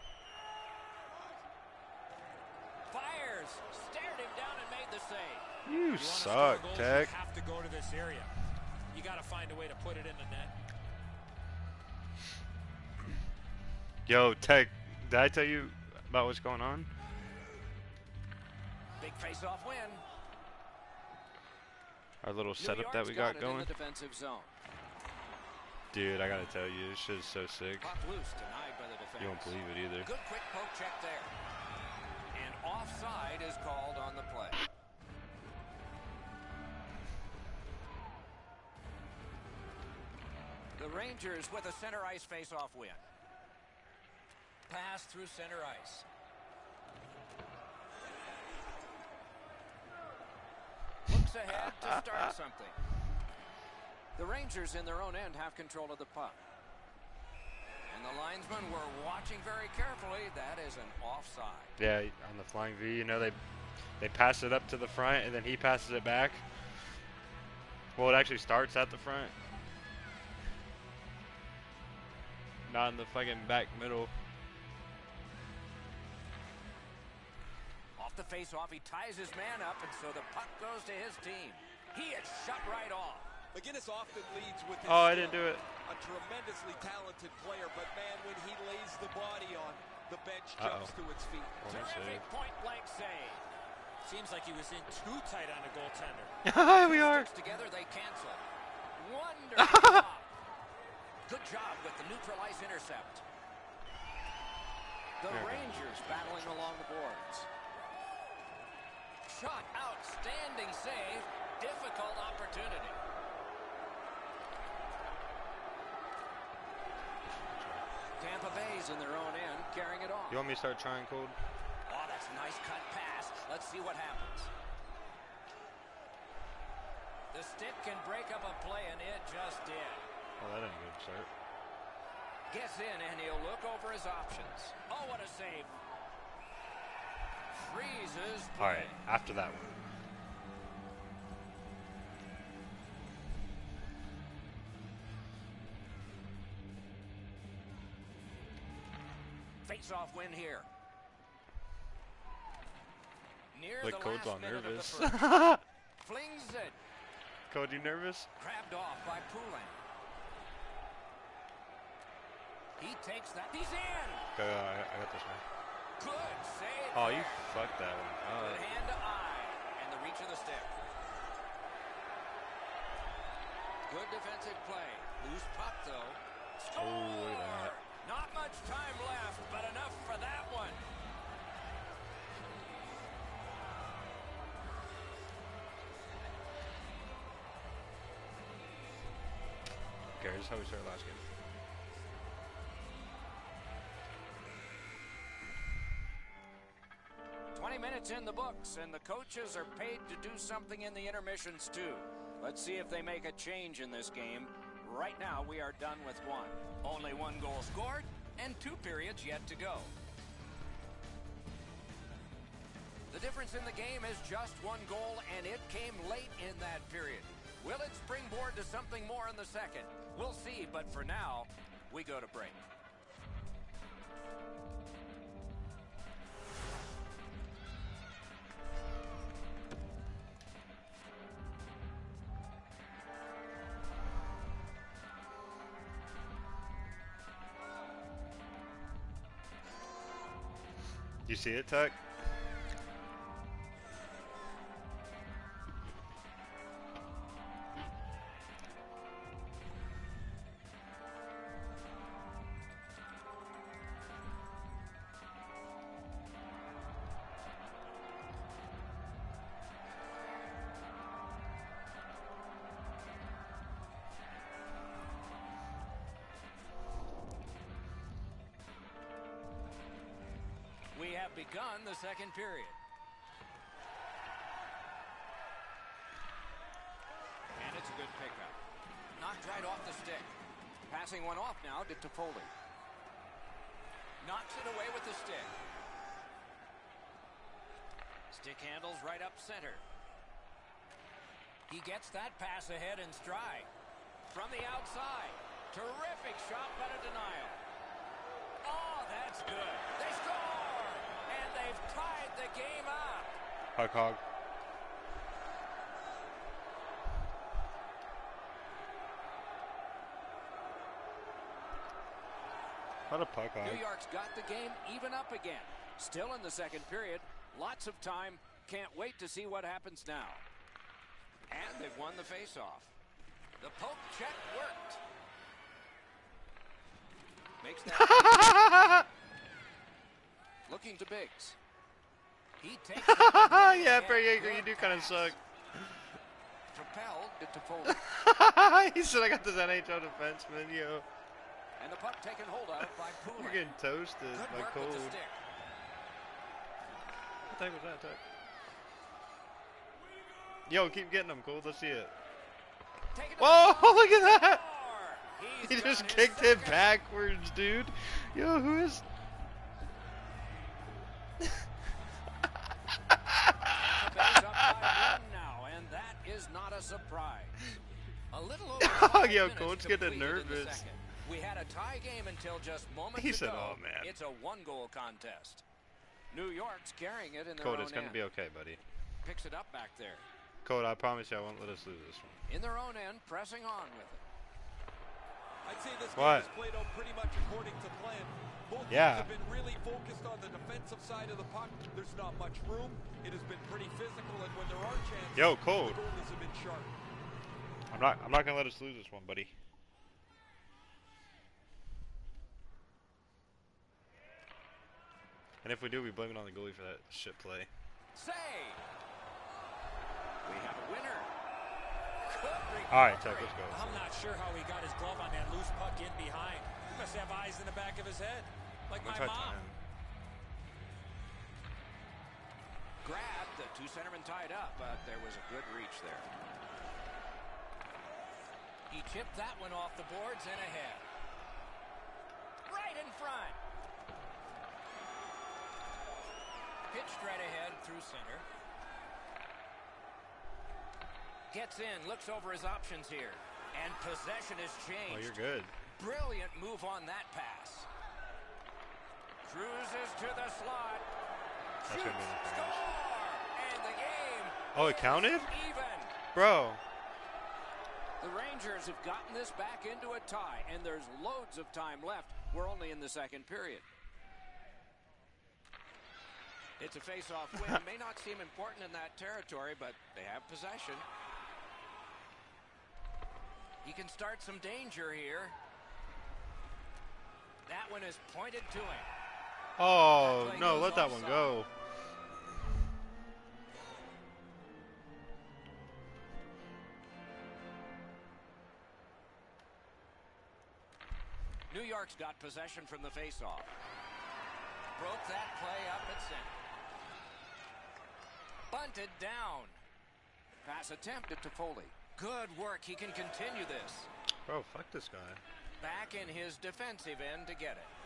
Fires, stared him down and made the save. You wanna suck, score goals, Tech. You have to go to this area. You got to find a way to put it in the net. Yo, Tech, did I tell you about what's going on? Big face-off win. Our little New setup that York's we got it going. in the defensive zone. Dude, I gotta tell you, this shit is so sick. Puck loose, denied by the defense. You won't believe it either. Good quick poke check there. And offside is called on the play. The Rangers with a center ice face-off win. Pass through center ice. Looks ahead to start something. The Rangers in their own end have control of the puck. And the linesmen were watching very carefully. That is an offside. Yeah, on the flying V, you know, they pass it up to the front and then he passes it back. Well, it actually starts at the front. Not in the fucking back middle. Off the face-off, he ties his man up, and so the puck goes to his team. He is shut right off. McGinnis often leads with his Oh, I didn't do it. A tremendously talented player, but man, when he lays the body on, the bench jumps to its feet. Oh, nice Terrific save. point-blank save. Seems like he was in too tight on the goaltender. Hi, we are. Sticks together, they cancel. Wonderful job. Good job with the neutral ice intercept. The Rangers battling along the boards. Shot, outstanding save, difficult opportunity. Tampa Bay's in their own end, carrying it off. You want me to start trying, Cold? Oh, that's a nice cut pass. Let's see what happens. The stick can break up a play, and it just did. Oh, that ain't a good start. Gets in, and he'll look over his options. Oh, what a save. Freezes play. All right, after that one. Face-off win here. Near Like the Code's last all minute of the nervous. first. Flings it. Code, you nervous? Grabbed off by Poulin. He takes that. He's in. I got this one. Good save. Oh, you there. fucked that one. Oh. Good hand to eye. And the reach of the stick. Good defensive play. Loose puck, though. Score! Oh, look at that. Not much time left, but enough for that one. Okay, this is how we started last game. Minutes in the books, and the coaches are paid to do something in the intermissions too. Let's see if they make a change in this game. Right now, we are done with one. Only one goal scored, and 2 periods yet to go. The difference in the game is just 1 goal, and it came late in that period. Will it springboard to something more in the second? We'll see, but for now, we go to break. You see it, Tech? We have begun the second period. And it's a good pickup. Knocked right off the stick. Passing one off now to Toffoli. Knocks it away with the stick. Stick handles right up center. He gets that pass ahead in stride. From the outside. Terrific shot, but a denial. Oh, that's good. They score! And they've tied the game up. Puck hog. What a puck hog. New York's got the game even up again. Still in the second period. Lots of time. Can't wait to see what happens now. And they've won the faceoff. The poke check worked. Makes that. Looking to Biggs. He takes it. Yeah, Barry Yeager, you do kind of suck. Propelled it to Foley. He said I got this NHL defenseman, yo. And the puck taken hold of by Poole. You're getting toasted Good by work cold. with the stick. What the heck was that attack? Yo, keep getting them, Cold. Let's see it. Take it to Whoa, the look at that! score. He's He got just his kicked it second. backwards, dude. Yo, who is... Tampa Bay's up by 1 now, and that is not a surprise. A little over 5 Yo, minutes Coach getting completed in the nervous. second. We had a tie game until just moments He ago. said, "Oh, man." It's a 1-goal contest. New York's carrying it in their Code, own it's gonna end. be okay, buddy. Picks it up back there. Code, I promise you I won't let us lose this one. In their own end, pressing on with it. I'd say this What? game is played out pretty much according to plan. Both Yeah. teams have been really focused on the defensive side of the puck. There's not much room. It has been pretty physical, and when there are chances, Yo, Code. the goalies have been sharp. I'm not gonna let us lose this one, buddy. And if we do, we blame it on the goalie for that shit play. Save! We have a winner. Good All right, Tech, recovery. let's go. I'm not sure how he got his glove on that loose puck in behind. He must have eyes in the back of his head, like I'm my gonna try mom. time. Grabbed, the two centermen tied up, but there was a good reach there. He chipped that one off the boards and ahead. Right in front. Pitched right ahead through center. Gets in, looks over his options here. And possession has changed. Oh, you're good. Brilliant move on that pass. Cruises to the slot. That's gonna be Shoots, the score! finish. And the game Oh, it counted? even. Bro. The Rangers have gotten this back into a tie, and there's loads of time left. We're only in the second period. It's a face-off win. May not seem important in that territory, but they have possession. He can start some danger here. That one is pointed to him. Oh, That play no, goes let that one offside. go. New York's got possession from the face-off. Broke that play up at center. Bunted down. Pass attempted to Foley. Good work. He can continue this. Bro, fuck this guy. Back in his defensive end to get it.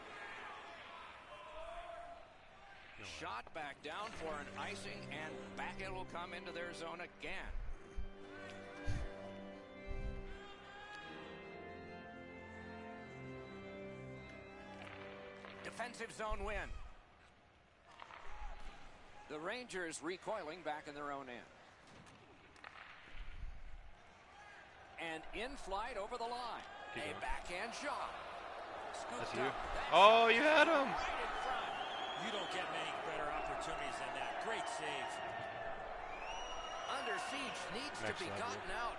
Shot back down for an icing, and back it will come into their zone again. Defensive zone win. The Rangers recoiling back in their own end. And in flight over the line. Keep A going. backhand shot. Scooped That's you. up. That's Oh, you had him. right in front. You don't get many better opportunities than that. Great save. Under siege, needs Next to be level. gotten out.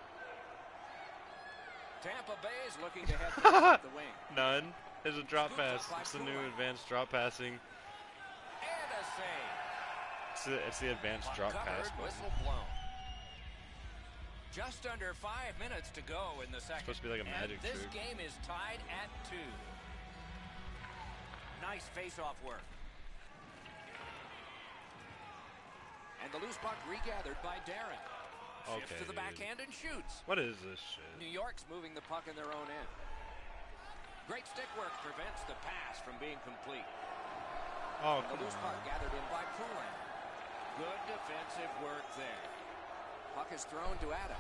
Tampa Bay is looking to head towards the wing. None. There's a drop Scooped up pass. by It's the new Pula. advanced drop passing. And a save. It's the advanced Puck drop covered, pass button. whistle blown. Just under 5 minutes to go in the second. Supposed to be like a magic and this trick. game is tied at 2. Nice face-off work. And the loose puck regathered by Darren. Shifts Okay, to the dude. backhand and shoots. What is this shit? New York's moving the puck in their own end. Great stick work prevents the pass from being complete. Oh, The come loose puck on. gathered in by Poulin. Good defensive work there. Puck is thrown to Adam.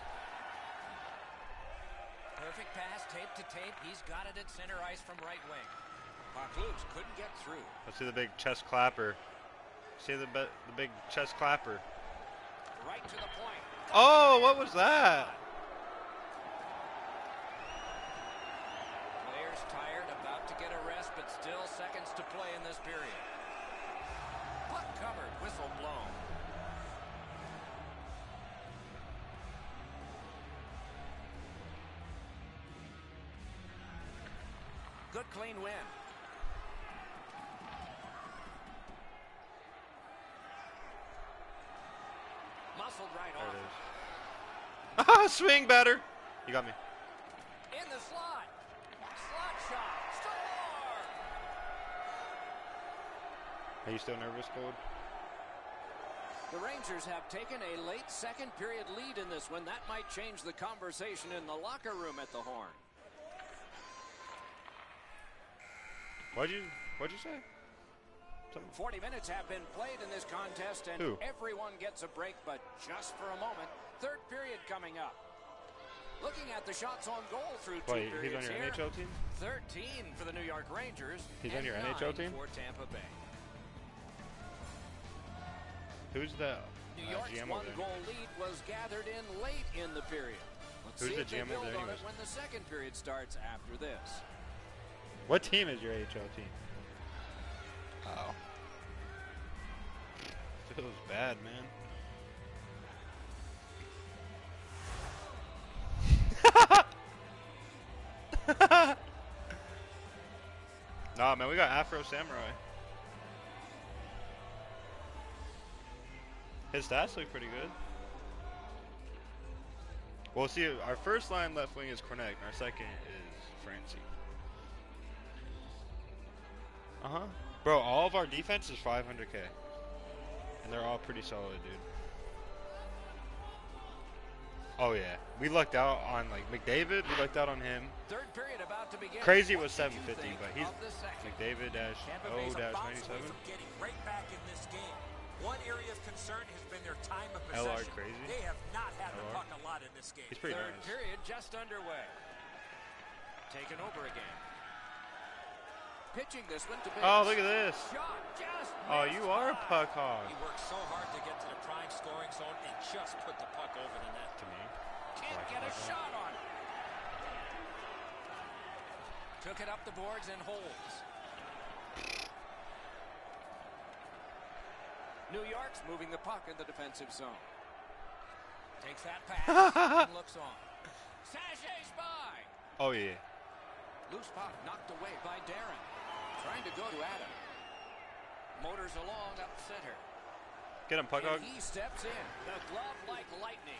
Perfect pass, tape to tape. He's got it at center ice from right wing. Puck loose, couldn't get through. Let's see the big chest clapper. See the big chest clapper. Right to the point. Oh, what was that? Players tired, about to get a rest, but still seconds to play in this period. Puck covered, whistle blown. Good clean win. Muscled right There off. it is. Swing better. You got me. In the slot. Slot shot. Score! Are you still nervous, Gold? The Rangers have taken a late second period lead in this one. That might change the conversation in the locker room at the Horn. What'd you say? Something. 40 minutes have been played in this contest, and Who? everyone gets a break, but just for a moment. Third period coming up. Looking at the shots on goal through two Wait, he's on periods your here. NHL team? 13 for the New York Rangers. He's on and your 9 NHL team? for Tampa Bay. Who's the New York's GM over there? one-goal lead was gathered in late in the period. Let's Who's see the if they GM over build there on it anyways? when the second period starts after this. What team is your AHL team? Oh. Feels bad, man. Nah, man, we got Afro Samurai. His stats look pretty good. Well, see, our first line left wing is Cornet, and our second is Francie. Bro, all of our defense is 500k. And they're all pretty solid, dude. Oh, yeah. We lucked out on, like, McDavid. We lucked out on him. Third period about to begin. Crazy What was did you 750, think but he's of the second? Tampa Bay's a bounce away McDavid-0-97. from getting right back in this game. One area of concern has been their time of LR possession. crazy. They have not had the LR. puck a lot in this game. He's pretty Third nice. period just underway. Taken over again. Pitching this one to Biggs. Oh, look at this. Shot just Oh, missed you are a high. puck hog. He worked so hard to get to the prime scoring zone and just put the puck over the net. To me. Can't Like get a puck hog. shot on it. Took it up the boards and holds. New York's moving the puck in the defensive zone. Takes that pass and looks on. Sachets by. Oh, yeah. Loose puck knocked away by Darren. Trying to go to Adam. Motors along up center. Get him, puck hog. And he steps in. The glove like lightning.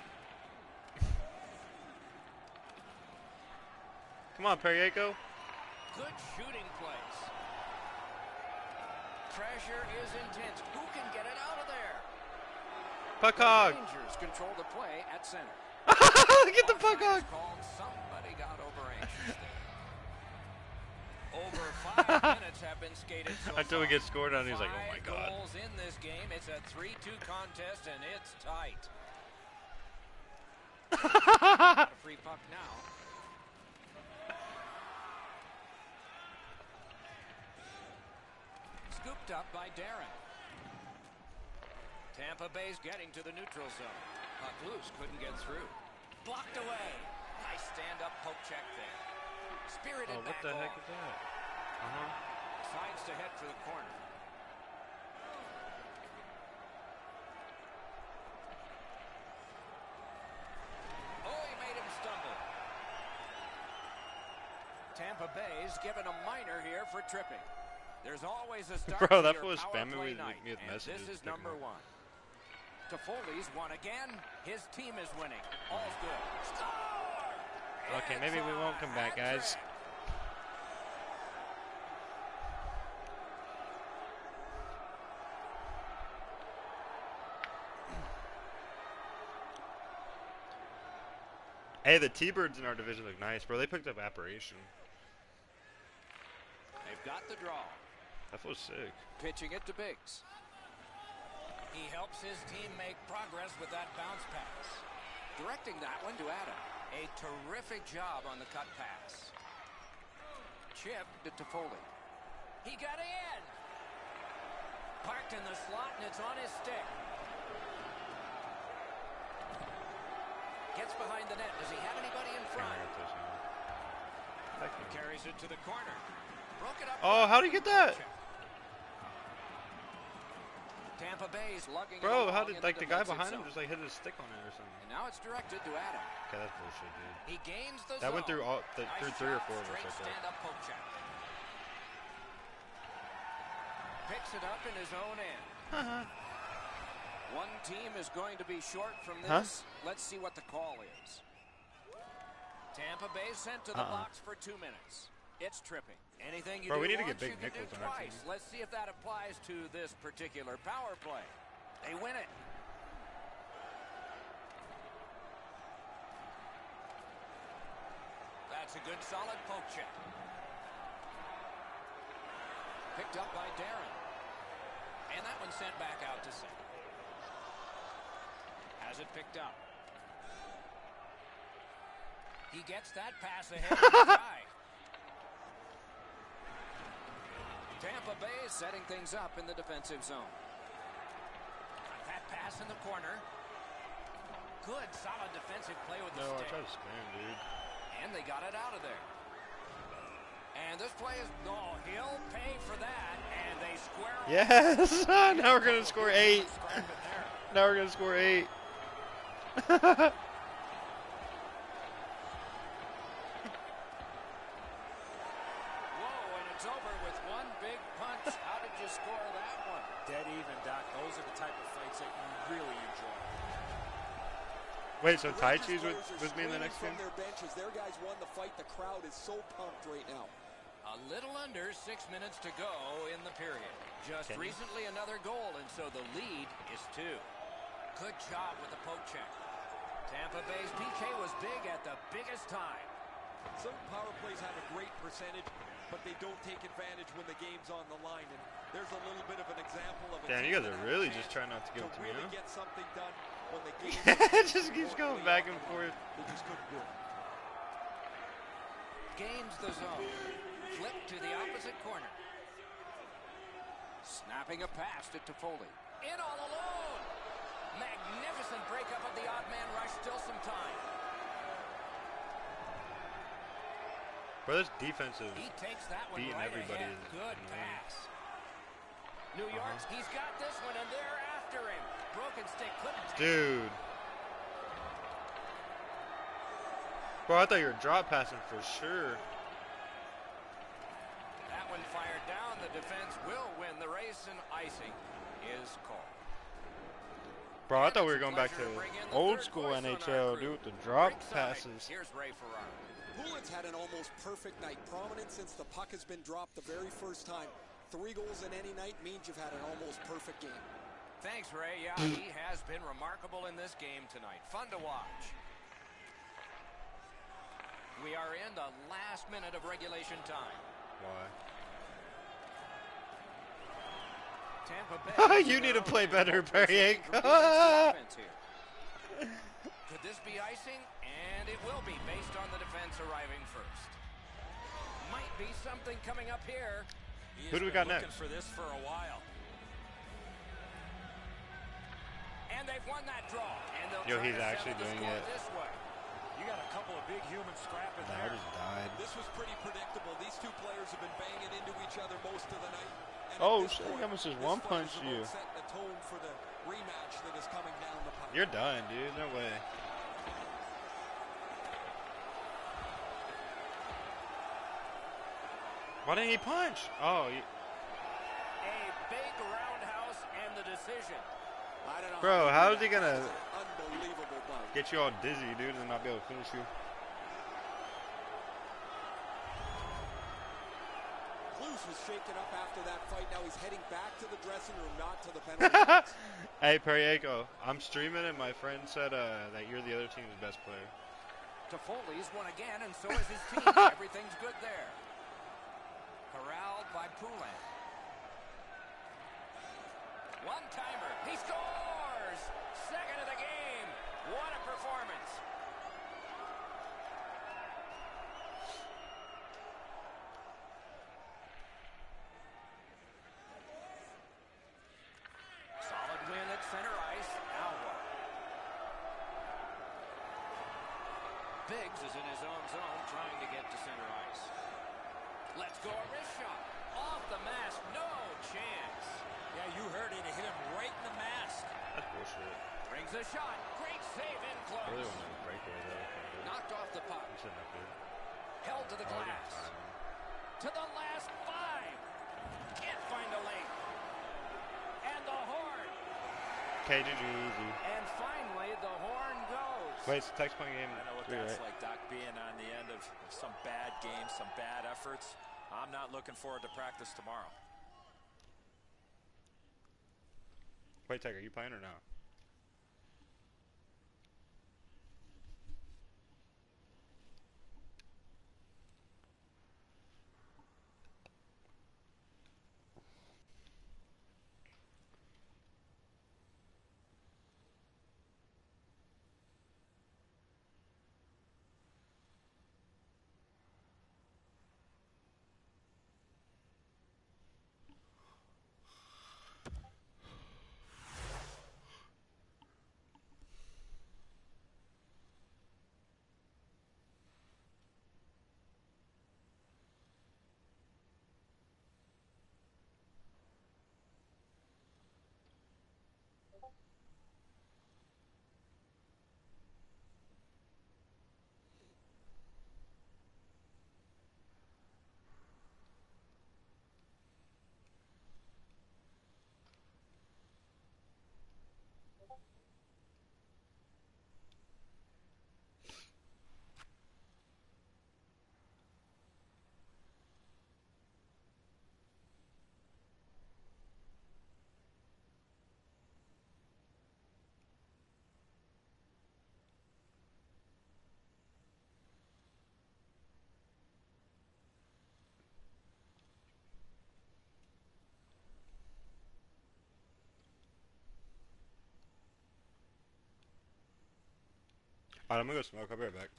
Come on, Periaco. Good shooting place. Pressure is intense. Who can get it out of there? Puck The hog. Rangers control the play at center. Get the puck hog. Called. Somebody got over anxious there. Over 5 minutes have been skated so Until we far. get scored on, he's like, oh my 5 god. goals in this game. It's a 3-2 contest, and it's tight. A free puck now. Scooped up by Darren. Tampa Bay's getting to the neutral zone. Puck loose, couldn't get through. Blocked away. Nice stand-up poke check there. Spirited Oh, what back the heck off. is that? Sides to head for the corner. Oh, he made him stumble. Tampa Bay's given a minor here for tripping. There's always a start Bro, to that your fool was power spamming play me night, with and messages, this is picking number up. 1. Toffoli's won again. His team is winning. All's good. Score! Okay, It's maybe we won't a come back, guys. hat-trick. Hey, the T-Birds in our division look nice, bro. They picked up Apparition. got the draw. That was sick. Pitching it to Biggs. He helps his team make progress with that bounce pass. Directing that one to Adam. A terrific job on the cut pass. Chip to Toffoli. He got in. Parked in the slot, and it's on his stick. Gets behind the net. Does he have anybody in front? Carries it to the corner. Broke it up. Oh, how did he get that? Tampa Bay's lugging. Bro, how did like the guy behind him just like hit his stick on it or something? And now it's directed to Adam. Okay, that's bullshit, dude. He gains the That zone. went through all through 3 or 4 of us. Straight stand-up poke check. Picks it up in his own end. One team is going to be short from this. Let's see what the call is. Tampa Bay sent to the box for 2 minutes. It's tripping. Anything you Bro, do we need to once, get Big you can Nichols do on our twice. team. Let's see if that applies to this particular power play. They win it. That's a good solid poke check. Picked up by Darren. And that one sent back out to second. Has it picked up. He gets that pass ahead of the guy. Tampa Bay is setting things up in the defensive zone. Got that pass in the corner. Good, solid defensive play with the No, I stick. tried to spam, dude. And they got it out of there. And this play is, oh, he'll pay for that. And they square. Yes! Now we're going to score 8. Now we're going to score 8. It's over with one big punch. How did you score that one? Dead even, Doc. Those are the type of fights that you really enjoy. Wait, so Tai Chi's with me in the next game? From their benches. Their guys won the fight. The crowd is so pumped right now. A little under 6 minutes to go in the period. Just recently another goal, and so the lead is 2. Good job with the poke check. Tampa Bay's PK was big at the biggest time. Some power plays have a great percentage, but they don't take advantage when the game's on the line. And there's a little bit of an example of a Damn, team you guys that are had really a just chance trying not to give it to me, really huh? get something done when the game It just keeps going back and forth. They just couldn't do it. Gains the zone. Flip to the opposite corner. Snapping a pass to Toffoli. In all alone. Magnificent breakup of the odd man rush. Still some time. Bro, this defensive He takes that one beating right everybody ahead. is Good annoying. pass. New York's, he's got this one, and they're after him. Broken stick couldn't take it. Dude. Bro, I thought you were drop passing for sure. That one fired down. The defense will win the race, and icing is called. Bro, I thought we were going back to old school NHL, dude, with the drop passes. Here's Ray Ferraro. Poulin's had an almost perfect night. Prominent since the puck has been dropped the very first time. 3 goals in any night means you've had an almost perfect game. Thanks, Ray. Yeah, he has been remarkable in this game tonight. Fun to watch. We are in the last minute of regulation time. Why? Tampa Bay. You need to play better, Perrier. Could this be icing? And it will be based on the defense arriving first. Might be something coming up here. Who do we got looking next? for this for a while. And they've won that draw. And they'll Yo, try he's to actually settle the doing score it. this way. You got a couple of big human scrapping Nah, I there. just died. This was pretty predictable. These two players have been banging into each other most of the night. And Oh, at this shit, point, he almost just this one fight is punched about you. setting the tone for the rematch that is coming down the pipe. You're done, dude. No way. Why didn't he punch? Oh, A big roundhouse and the decision. I don't know bro, how is do he that. gonna This is an unbelievable bout. get you all dizzy, dude, and not be able to finish you? Blues was shaken up after that fight. Now he's heading back to the dressing room, not to the penalty box. Hey, Perrier, I'm streaming, and my friend said that you're the other team's best player. Toffoli's won again, and so is his team. Everything's good there. Corralled by Poulin. One-timer. He scores! Second of the game. What a performance. Solid win at center ice. Alva. Biggs is in his own zone trying to get to center ice. Let's go a wrist shot. Off the mask. No chance. Yeah, you heard it. It hit him right in the mask. That's bullshit. Brings a shot. Great save in I close. really want to breakaway though. Knocked off the puck. You shouldn't have been. Held to the glass. To the last 5. Can't find a lane. And the horn. Cajun easy. And finally, the horn goes. Wait, it's a text point game. I know what 3, that's right? like, Doc, being on the end of some bad games, some bad efforts. I'm not looking forward to practice tomorrow. Wait, Tiger, you playing or not? Alright, I'm gonna go smoke. I'll be right back.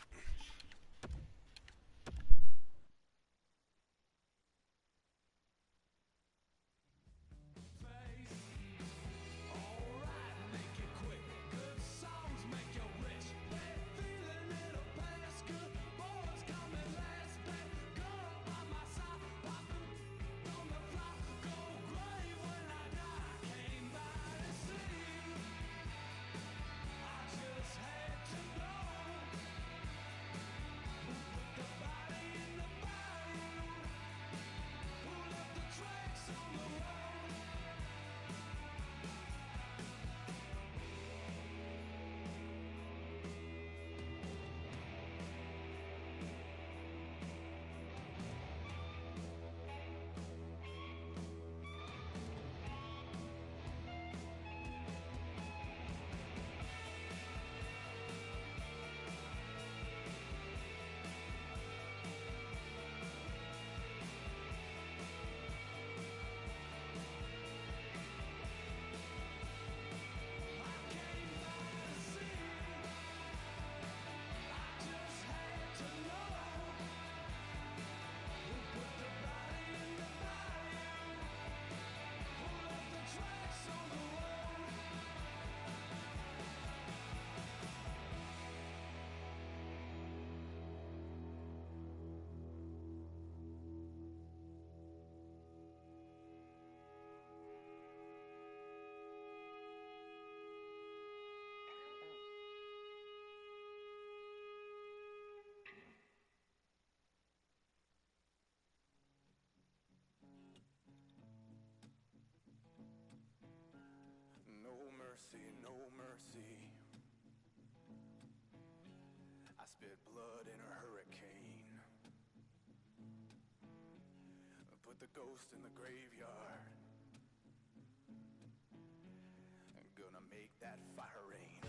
No mercy. I spit blood in a hurricane. Put the ghost in the graveyard. I'm gonna make that fire rain.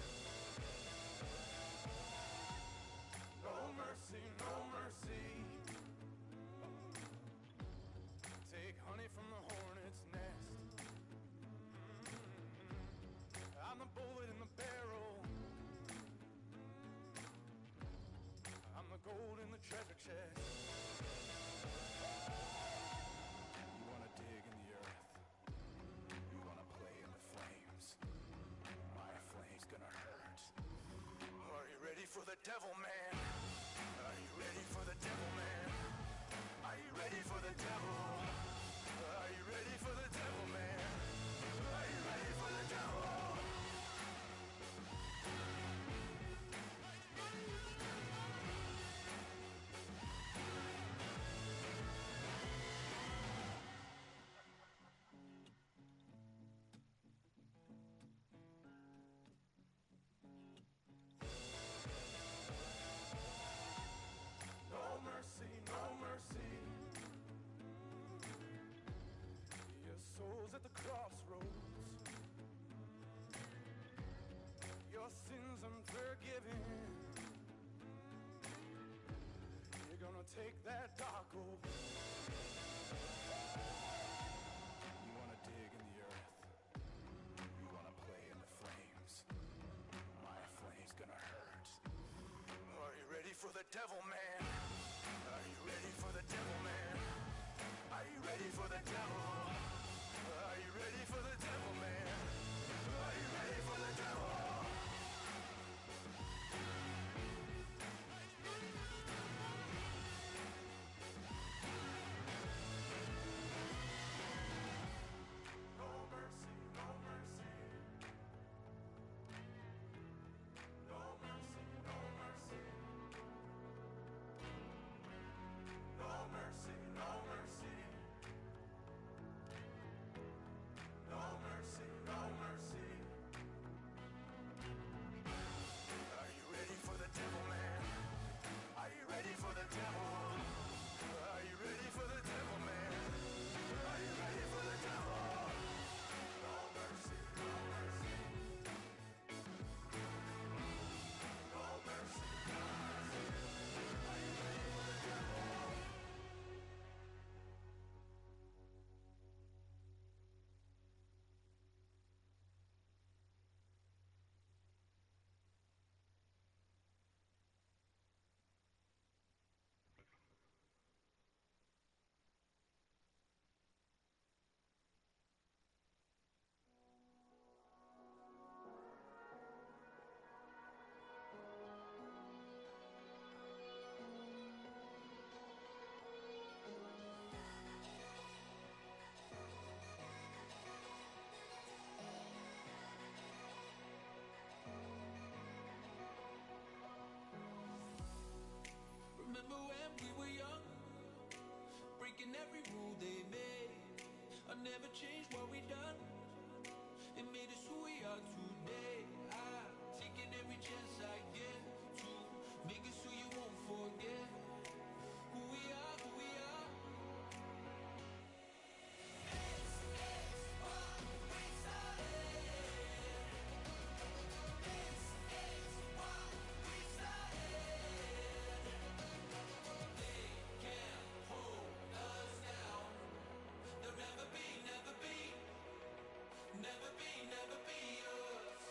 No mercy, no mercy. the devil? Are you ready for the devil, man? Are you ready for the devil? No mercy, no mercy. Your soul's at the crossroads. Your sins unforgiven. You're gonna take that dark oath. You wanna dig in the earth. You wanna play in the flames. My flame's gonna hurt. Are you ready for the devil, man? Are you ready for the devil, man? Are you ready for the devil? Are you ready for the devil, man? Are you ready for the devil? No mercy, no mercy. No mercy, no mercy. No mercy, no mercy. No mercy, no mercy. Are you ready for the devil, man? Are you ready for the devil? Are you ready for the devil, man? Are you ready for the devil? No mercy, no mercy. No mercy, no mercy. Are you ready for the devil? Remember when we were young, breaking every rule they made. I never changed what we done. It made us who we are today. I'm taking every chance I get to make it so you won't forget who we are, who we are. Never be yours.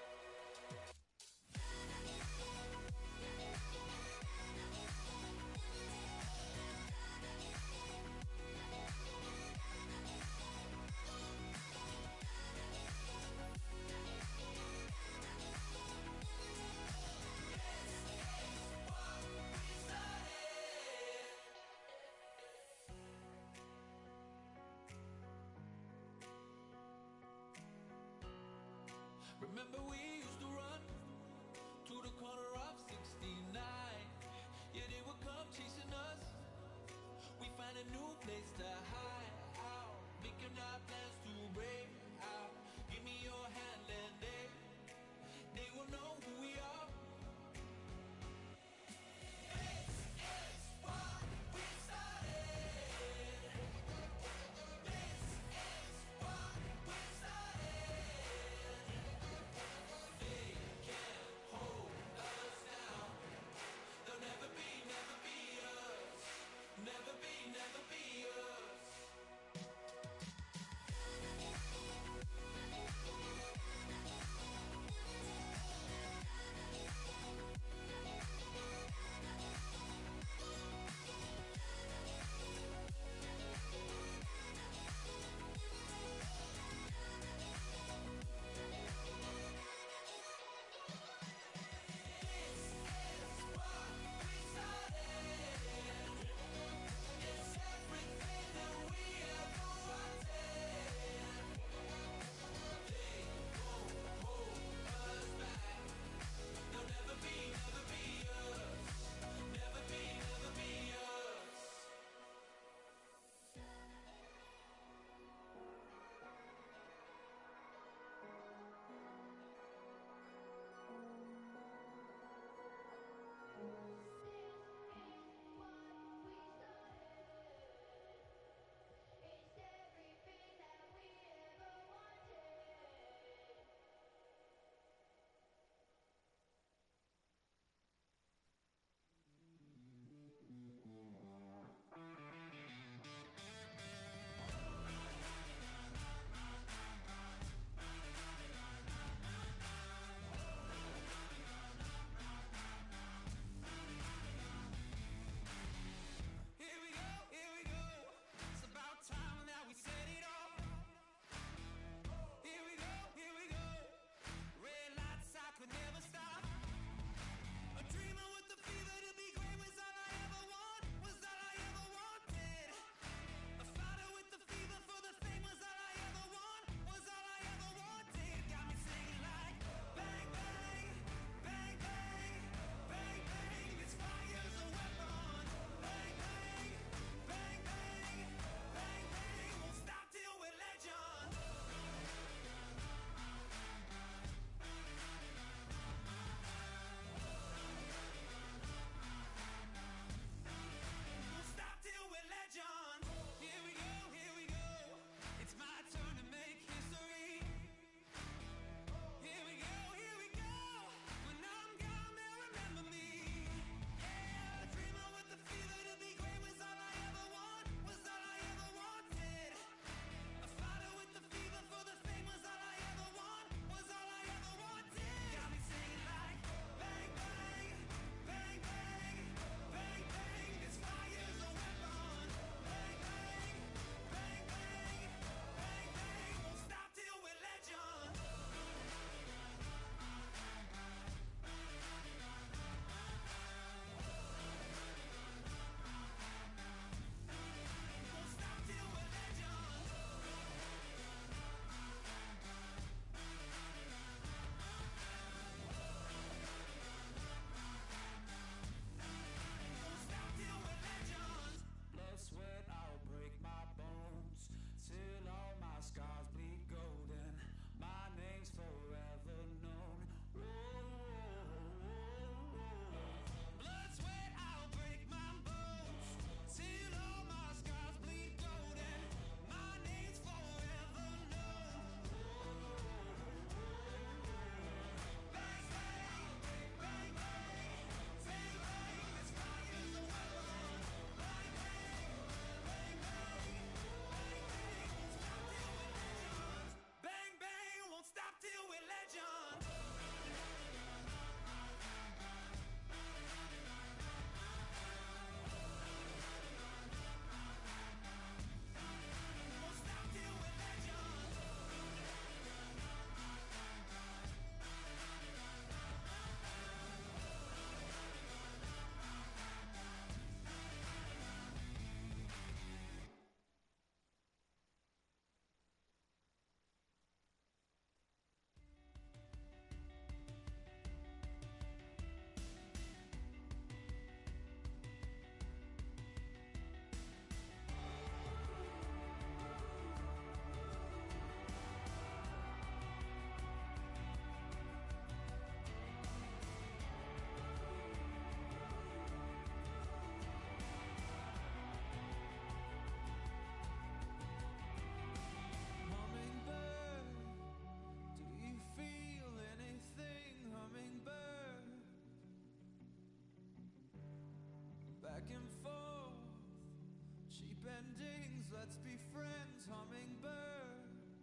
Remember we used to run to the corner of 69. Yeah, they would come chasing us. We find a new place to hide out, making our plans to break out. Give me your hand and they will know who we are. This is what we started. This is what we started. endings. Let's be friends, hummingbird.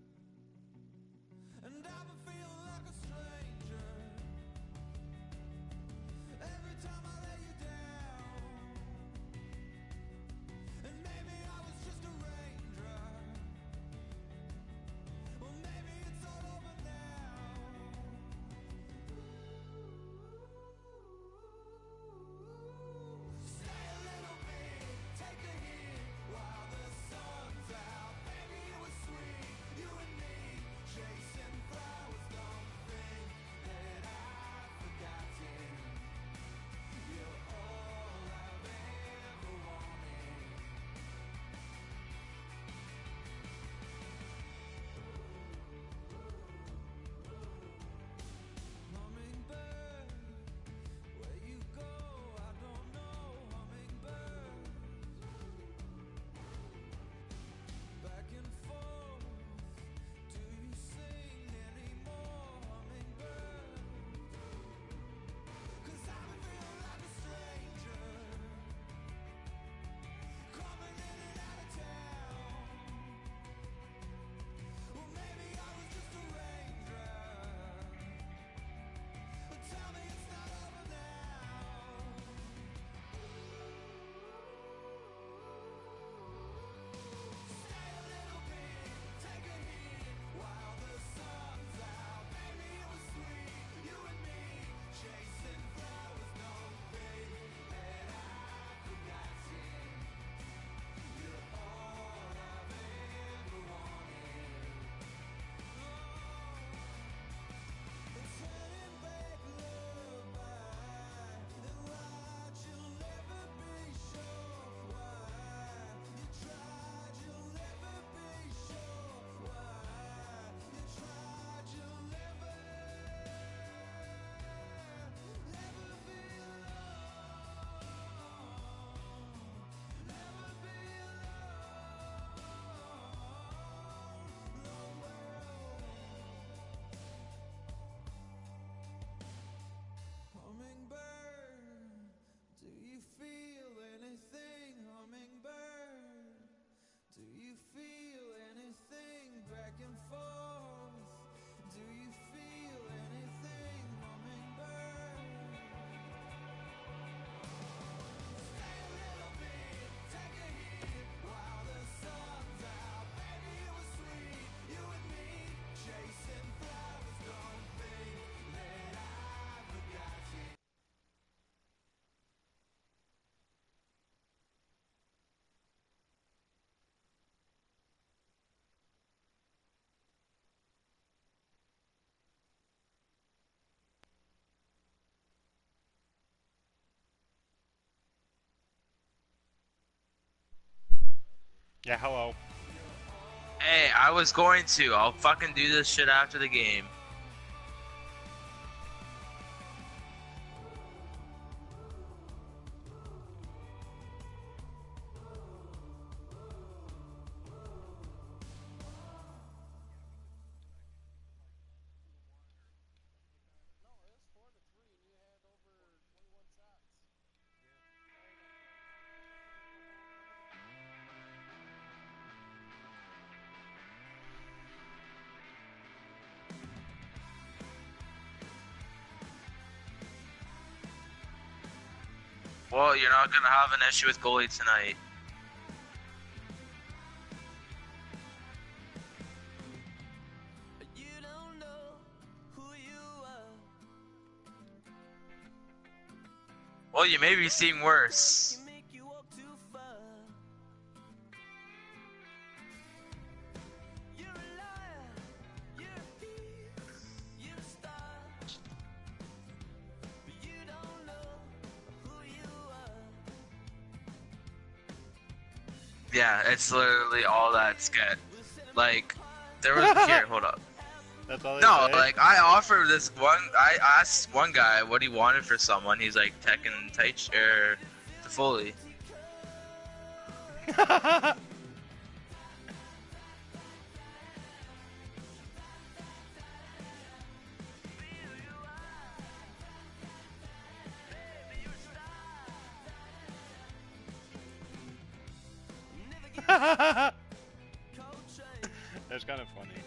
And I've been feeling like a stranger every time I lay you down. And maybe I was just a raindrop. Well, maybe it's all over now. Stay a little bit, take a hit while the sun's out. Baby, it was sweet, you and me chasing flowers. Don't think that I've forgotten. You're all I've ever wanted. Hummingbird, where you go, I don't know. Hummingbird, back and forth. Do you sing anymore? Hummingbird, 'cause I've been feeling like a stranger, coming in and out of town. Well, maybe I was just a raindrop. But tell me it's not over now. Stay a little bit, take a hit while the sun's out. Baby, it was sweet, you and me chasing flowers. Don't think that I've forgotten. You're all I've ever wanted. Turning back lullaby, and right, you'll never be sure why. You tried, you'll never be sure why. You tried, you'll never be alone. Never be Hummingbird, do you feel anything? Hummingbird, do you feel anything? Back and forth, do you feel anything? Hummingbird, stay a little bit, take a hit while the sun's out. Baby, it was sweet, you and me chasing flowers. Don't think that I've forgotten. Yeah, hello. Hey, I was going to. I'll fucking do this shit after the game. Well, you're not gonna have an issue with goalie tonight. You don't know who you are. Well, you may be seeing worse. Can make you walk too far. You're a liar. You're a thief. You're a star. But you don't know who you are. Yeah, it's literally all that's good. Like, there was here. Hold up. That's all they No, say? like I offered this one. I asked one guy what he wanted for someone. He's like Tekken Taich or Toffoli. That's kind of funny.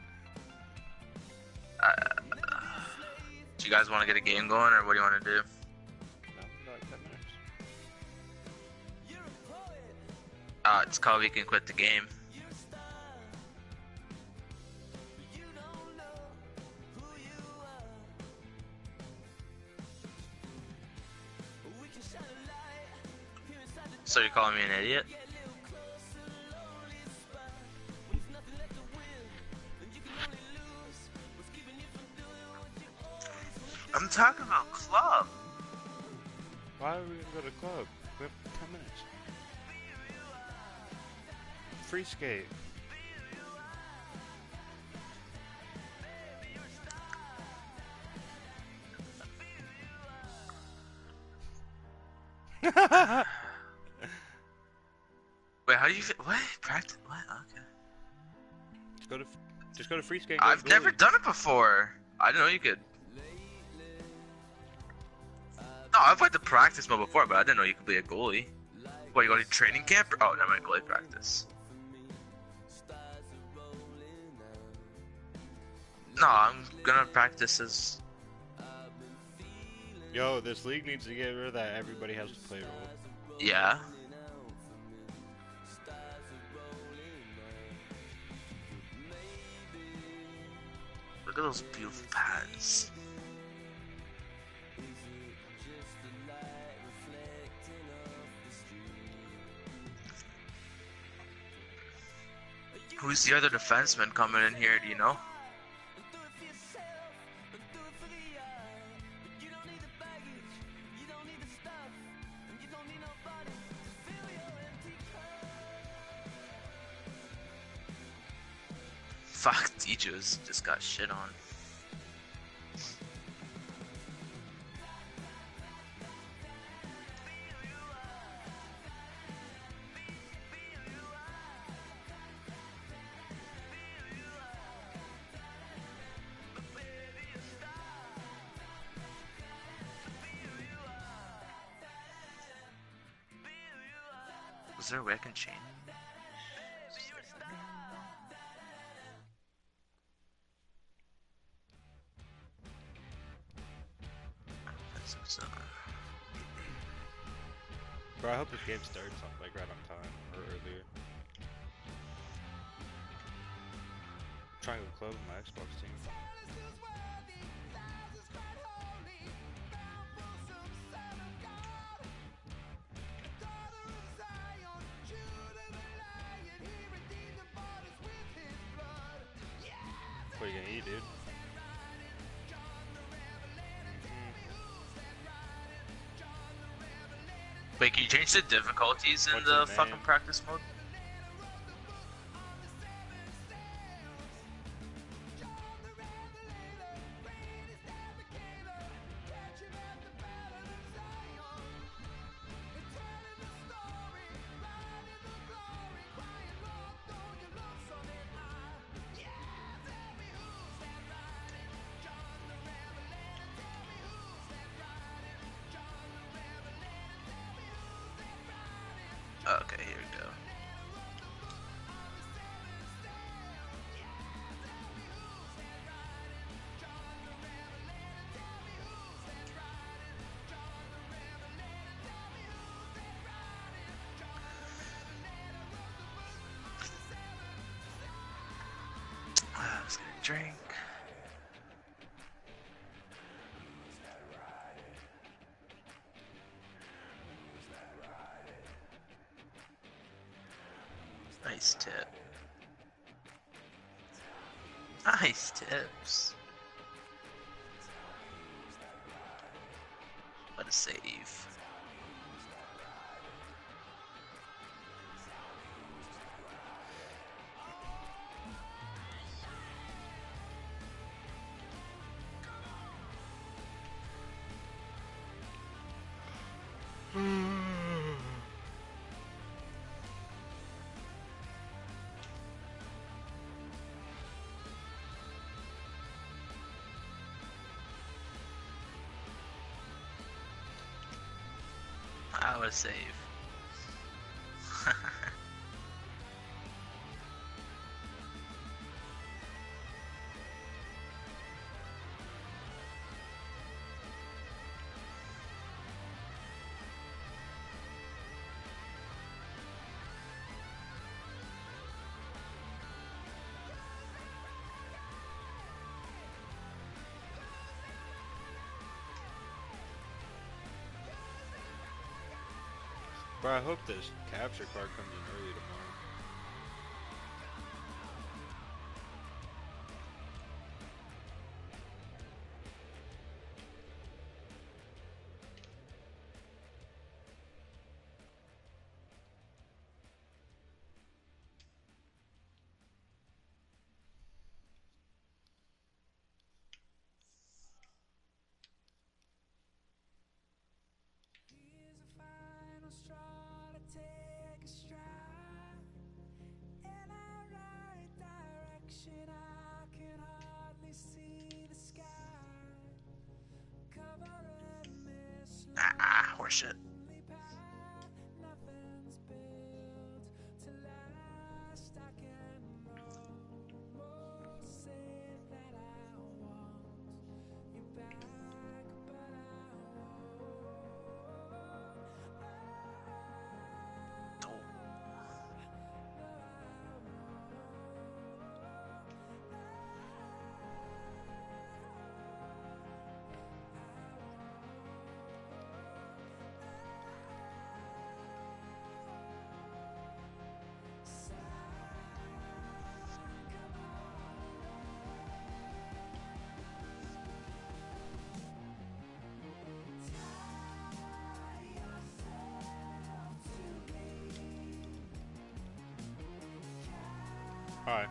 Do you guys want to get a game going, or what do you want to do? No, we got like 10 minutes. It's called We Can Quit the Game. So you're calling me an idiot? I'm talking about club. Why are we gonna go to club? We have 10 minutes. Free skate. Wait, how do you what? Practice? What? Okay. Just go to free skate. I've never done it before. I didn't know you could. No, I've played the practice mode before, but I didn't know you could be a goalie. What, you go to training camp? Oh, never mind, goalie practice. No, I'm gonna practice as... Yo, this league needs to get rid of that everybody has to play rule. Yeah. Look at those beautiful pads. Who's the other defenseman coming in here, do you know? Fuck, Dejo's just got shit on. Was there a way I can change? Bro, I hope this game starts on, like, right on time or earlier. I'm trying to close my Xbox team. What are you gonna eat, dude? Wait, can you change the difficulties in What's the his fucking name? practice mode? Okay, here we go. Let's get a drink. Nice tip. Nice tips. What a save. What a save. But I hope this capture card comes in early tomorrow. Here's a final straw to take a stride. In our right direction, I can hardly see the sky. Cover in mist, Horseshit. lonely path. Nothing's built to last. I can almost say that I want you back, but I Alright.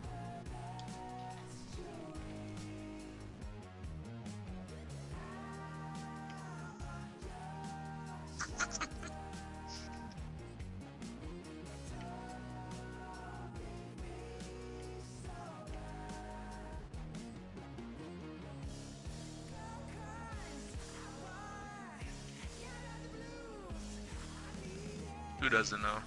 Who doesn't know?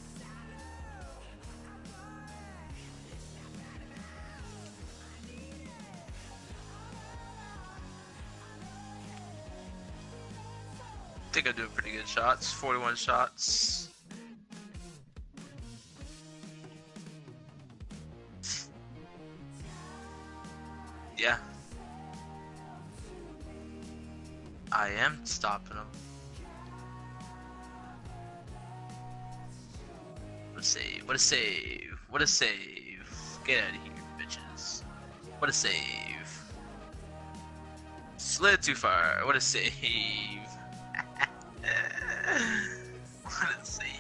I think I'm doing pretty good shots. 41 shots. Yeah. I am stopping them. What a save. What a save. What a save. Get out of here, bitches. What a save. Slid too far. What a save. What a save.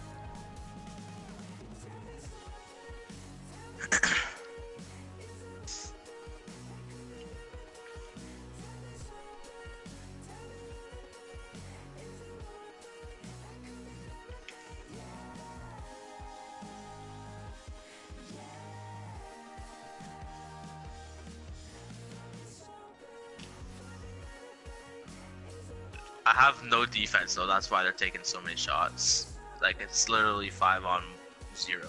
I have no defense though, that's why they're taking so many shots. Like, it's literally 5 on 0.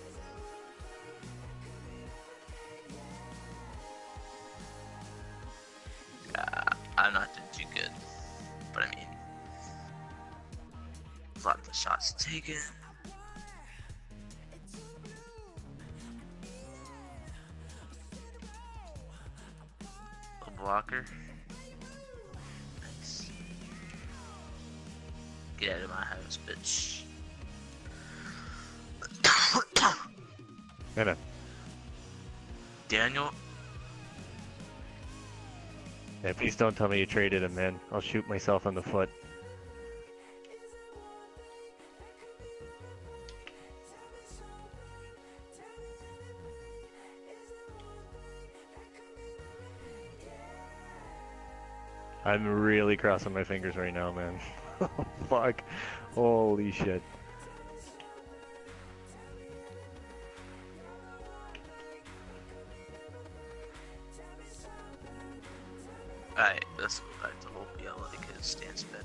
Yeah, I'm not doing too good. But I mean, a lot of the shots taken. A blocker. Nice. Get out of my house, bitch. Minute. Daniel, Yeah, please don't tell me you traded him, man. I'll shoot myself in the foot. I'm really crossing my fingers right now, man. Fuck. Holy shit. alright, let's go back to OPL. I think it stands better.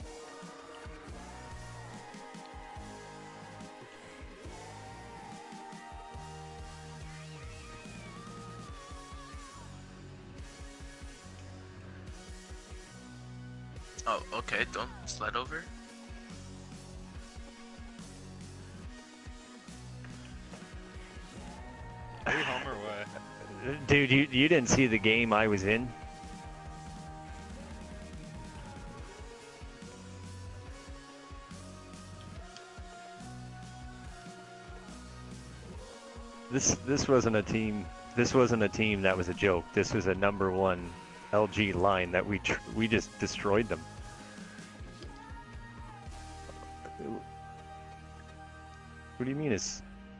Oh, okay, don't slide over. Are you home or what? Dude, you didn't see the game I was in? This wasn't a team. This wasn't a team that was a joke. This was a #1 LG line that we just destroyed them. What do you mean it's?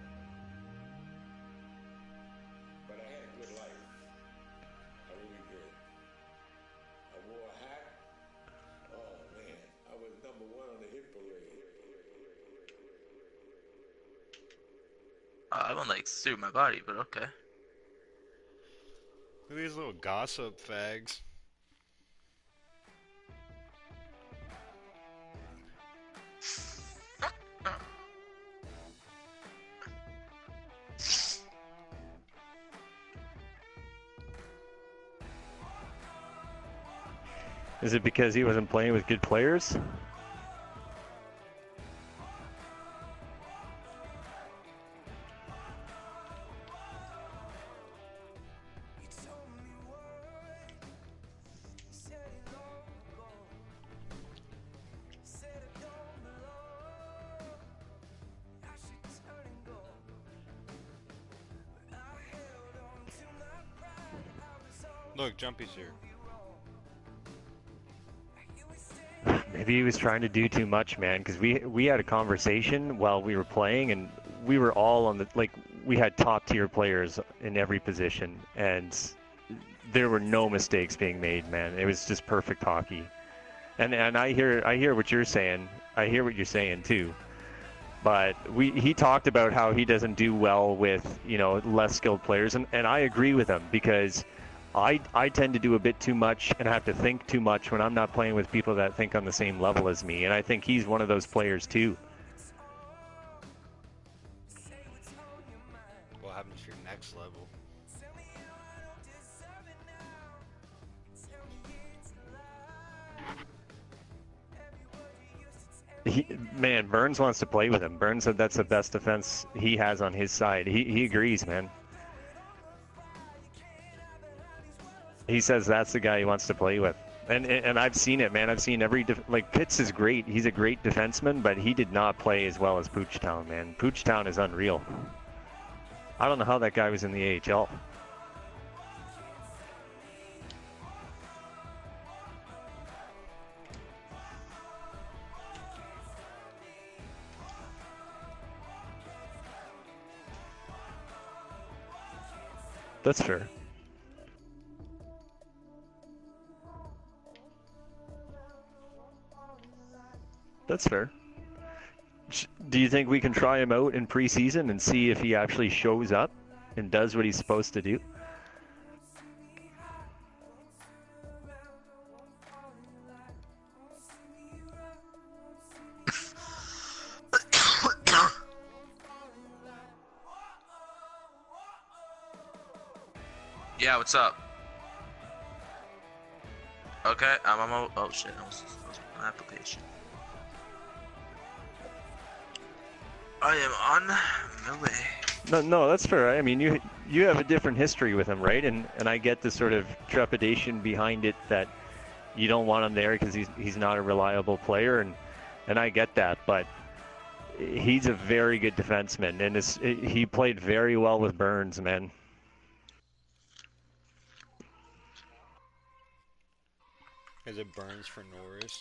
But I had a good life. I really did. I wore a hat. Oh man, I was #1 on the hit parade. I wouldn't like suit my body, but okay. Look at these little gossip fags. Is it because he wasn't playing with good players? Look, Jumpy's here. Maybe he was trying to do too much, man, because we had a conversation while we were playing, and we were all on the, like, we had top tier players in every position, and there were no mistakes being made, man. It was just perfect hockey. And I hear what you're saying. I hear what you're saying too. But he talked about how he doesn't do well with, you know, less skilled players, and I agree with him, because I tend to do a bit too much and have to think too much when I'm not playing with people that think on the same level as me, and I think he's one of those players too. What happens to your next level? Man, Burns wants to play with him. Burns said that's the best defense he has on his side. He agrees, man. He says that's the guy he wants to play with. And I've seen it, man. I've seen like, Pitts is great. He's a great defenseman, but he did not play as well as Poochtown, man. Poochtown is unreal. I don't know how that guy was in the AHL. That's fair. That's fair. Do you think we can try him out in preseason and see if he actually shows up and does what he's supposed to do? Yeah, what's up? Okay, I'm on. Oh shit, I was on application. I am on my way. No, that's fair. I mean, you have a different history with him, right? And I get the sort of trepidation behind it that you don't want him there because he's not a reliable player, and I get that. But he's a very good defenseman, and he played very well with Burns, man. Is it Burns for Norris?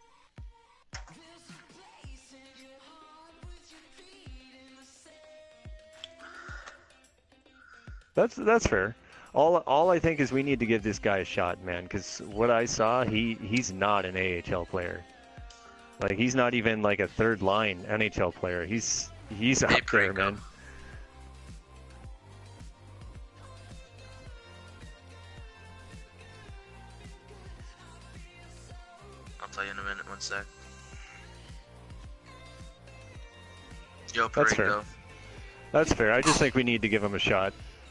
That's fair. All I think is we need to give this guy a shot, man, because what I saw, he's not an AHL player. Like, he's not even like a third line NHL player. He's up there, man. I'll tell you in a minute. 1 sec. Yo, That's fair. Perico. That's fair. I just think we need to give him a shot.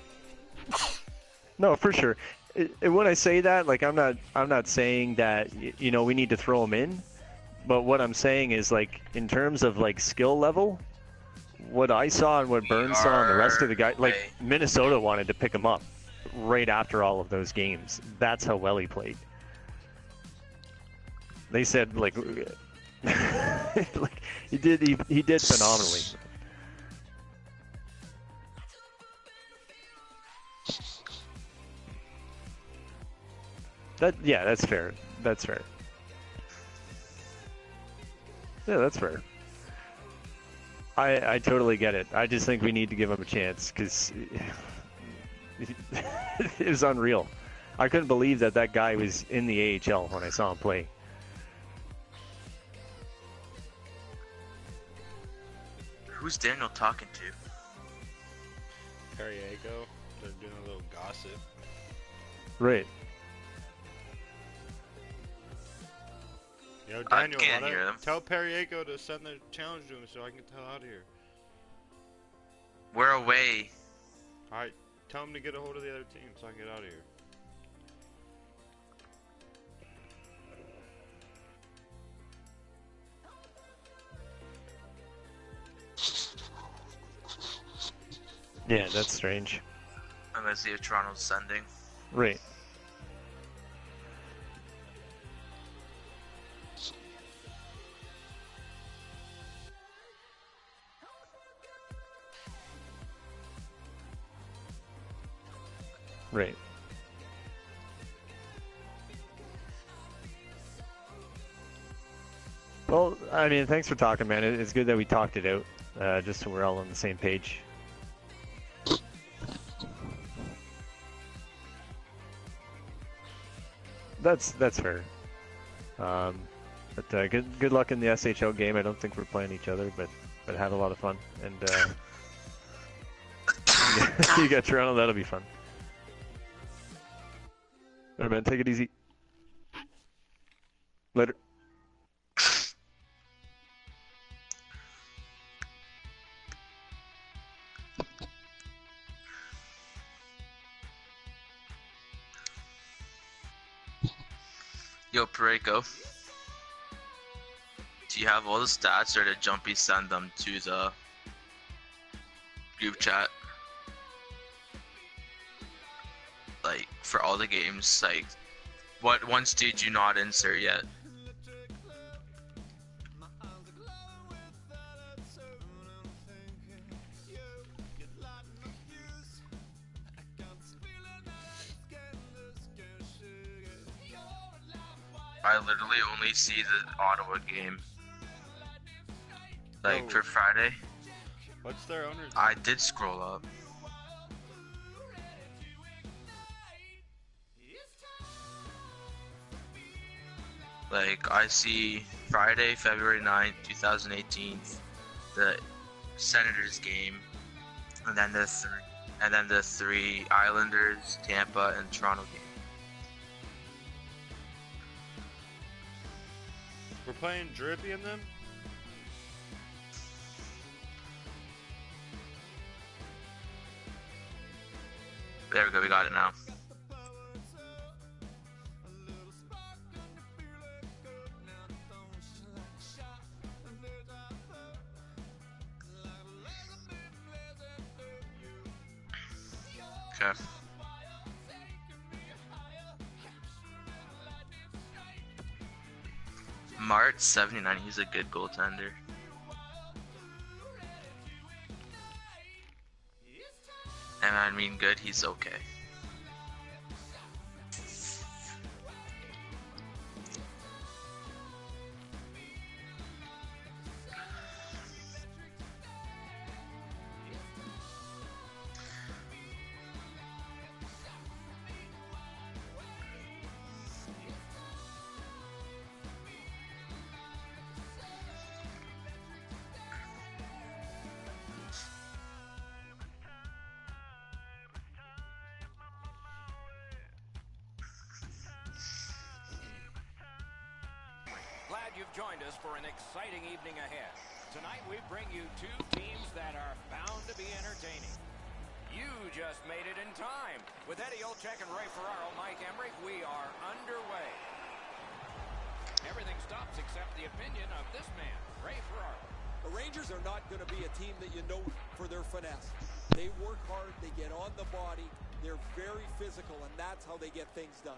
No, for sure. When I say that, like, I'm not saying that, you know, we need to throw him in, but what I'm saying is, like, in terms of, like, skill level, what I saw and what Burns saw and the rest of the guys, like, Minnesota wanted to pick him up right after all of those games. That's how well he played. They said, like, like he did phenomenally. Yeah, that's fair. That's fair. Yeah, that's fair. I totally get it. I just think we need to give him a chance because it was unreal. I couldn't believe that guy was in the AHL when I saw him play. Who's Daniel talking to? Periago. They're doing a little gossip. Right. Yo, I Daniel, can't hear them. tell Periago to send the challenge to him so I can get the hell out of here. We're away. Alright, tell him to get a hold of the other team so I can get out of here. Yeah, that's strange. I'm gonna see if Toronto's sending. Right. Right. Well, I mean, thanks for talking, man. It's good that we talked it out, just so we're all on the same page. That's fair. But good luck in the SHL game. I don't think we're playing each other, but had a lot of fun. And you got Toronto, that'll be fun. All right, man, take it easy. Later. Yo, Pareko. Do you have all the stats, or did Jumpy send them to the group chat? Like, for all the games, like, what ones did you not insert yet? I literally only see the Ottawa game. Like, Oh. for Friday. What's their owner's I did scroll up. Like, I see Friday, February 9th, 2018, the Senators game, and then the three Islanders, Tampa, and Toronto game. We're playing Drippy in them? There we go, we got it now. Okay. Mart 79, he's a good goaltender. And I mean good, he's okay. Glad you've joined us for an exciting evening ahead. Tonight we bring you two teams that are bound to be entertaining. You just made it in time. With Eddie Olczyk and Ray Ferraro, Mike Emmerich, we are underway. Everything stops except the opinion of this man, Ray Ferraro. The Rangers are not going to be a team that you know for their finesse. They work hard, they get on the body, they're very physical, and that's how they get things done.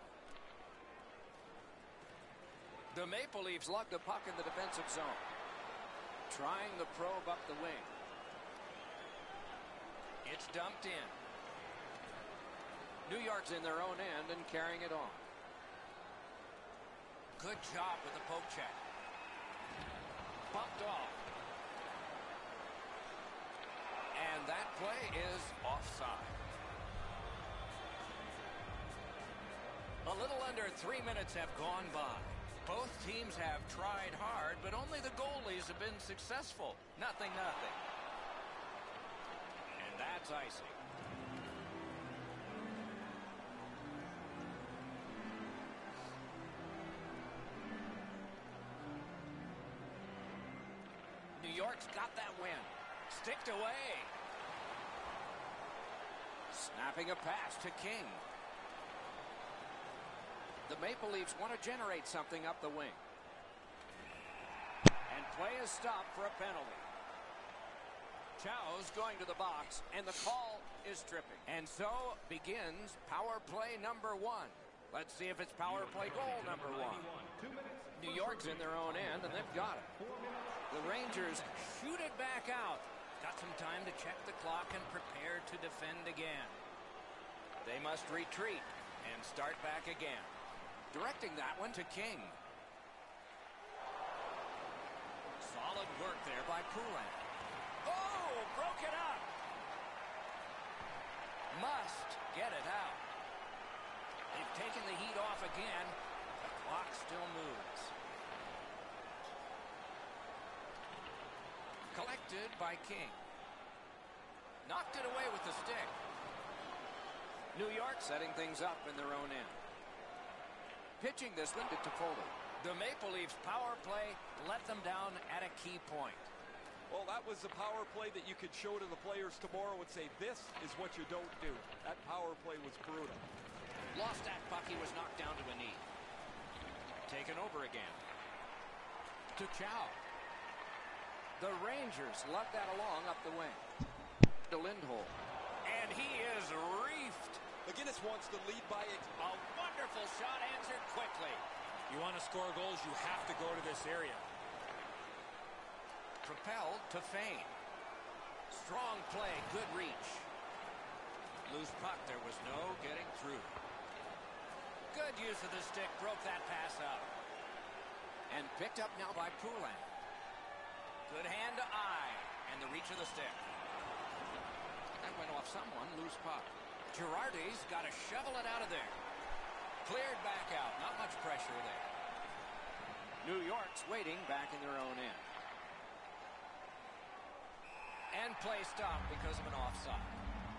The Maple Leafs lug the puck in the defensive zone. Trying the probe up the wing. It's dumped in. New York's in their own end and carrying it on. Good job with the poke check. Bumped off. And that play is offside. A little under 3 minutes have gone by. Both teams have tried hard, but only the goalies have been successful. Nothing. And that's icing. New York's got that win. Sticked away. Snapping a pass to King. The Maple Leafs want to generate something up the wing. And play is stopped for a penalty. Chow's going to the box, and the call is tripping. And so begins power play number 1. Let's see if it's power play goal number 1. New York's in their own end, and they've got it. The Rangers shoot it back out. Got some time to check the clock and prepare to defend again. They must retreat and start back again. Directing that one to King. Solid work there by Poulin. Oh, broke it up. Must get it out. They've taken the heat off again. The clock still moves. Collected by King. Knocked it away with the stick. New York setting things up in their own end. Pitching this one to Toffoli. The Maple Leafs power play let them down at a key point. Well, that was a power play that you could show to the players tomorrow and say, this is what you don't do. That power play was brutal. Lost that puck. He was knocked down to a knee. Taken over again. To Chow. The Rangers let that along up the wing. To Lindholm. And he is reefed. McGinnis wants to lead by a wonderful shot answered quickly. You want to score goals, you have to go to this area. Propelled to Fane. Strong play, good reach. Loose puck, there was no getting through. Good use of the stick, broke that pass up. And picked up now by Poulin. Good hand to eye, and the reach of the stick. That went off someone, loose puck. Girardi's got to shovel it out of there. Cleared back out. Not much pressure there. New York's waiting back in their own end. And play stopped because of an offside.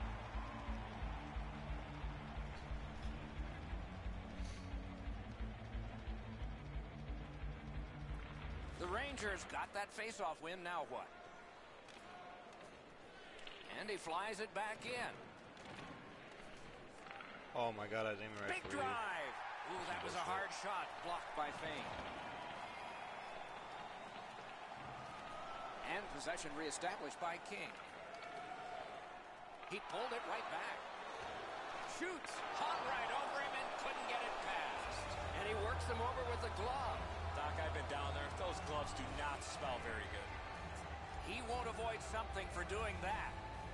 The Rangers got that face-off win. Now what? And he flies it back in. Oh my God, I was aiming right Big for you. drive. Ooh, that was a hard shot. Blocked by Fane. And possession reestablished by King. He pulled it right back. Shoots. Hung right over him and couldn't get it past. And he works him over with the glove. Doc, I've been down there. Those gloves do not smell very good. He won't avoid something for doing that.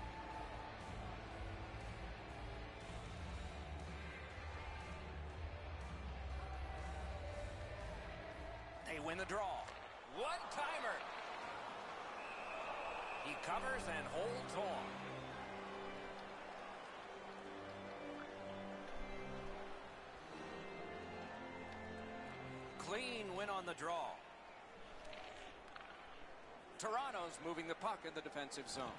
They win the draw. One-timer. He covers and holds on. Clean win on the draw. Toronto's moving the puck in the defensive zone.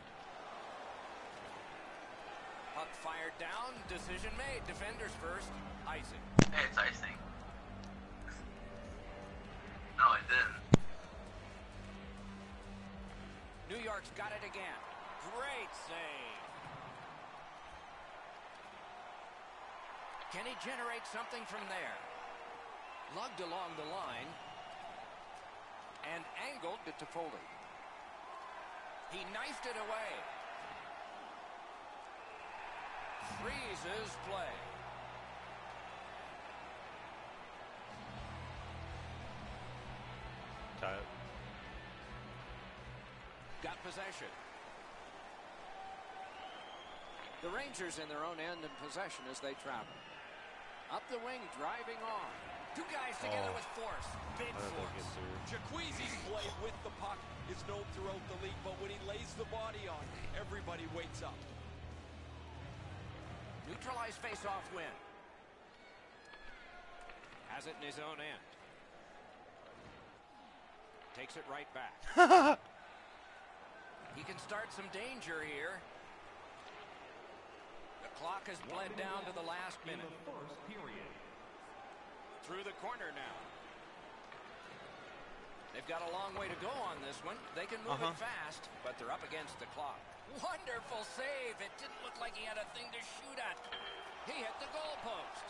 Puck fired down. Decision made. Defenders first. Icing. Hey, it's icing. No, it didn't. New York's got it again. Great save. Can he generate something from there? Lugged along the line. And angled to Toffoli. He knifed it away. Freezes play. Got possession. The Rangers in their own end in possession as they travel. Up the wing, driving on. Two guys together with force. Big I don't think force. it's through. Jacqueezy's play with the puck is known throughout the league, but when he lays the body on, everybody waits up. Neutralized face-off win. Has it in his own end. Takes it right back. He can start some danger here. The clock has bled down to the last minute. Through the corner now. They've got a long way to go on this one. They can move it fast, but they're up against the clock. Wonderful save. It didn't look like he had a thing to shoot at. He hit the goalpost.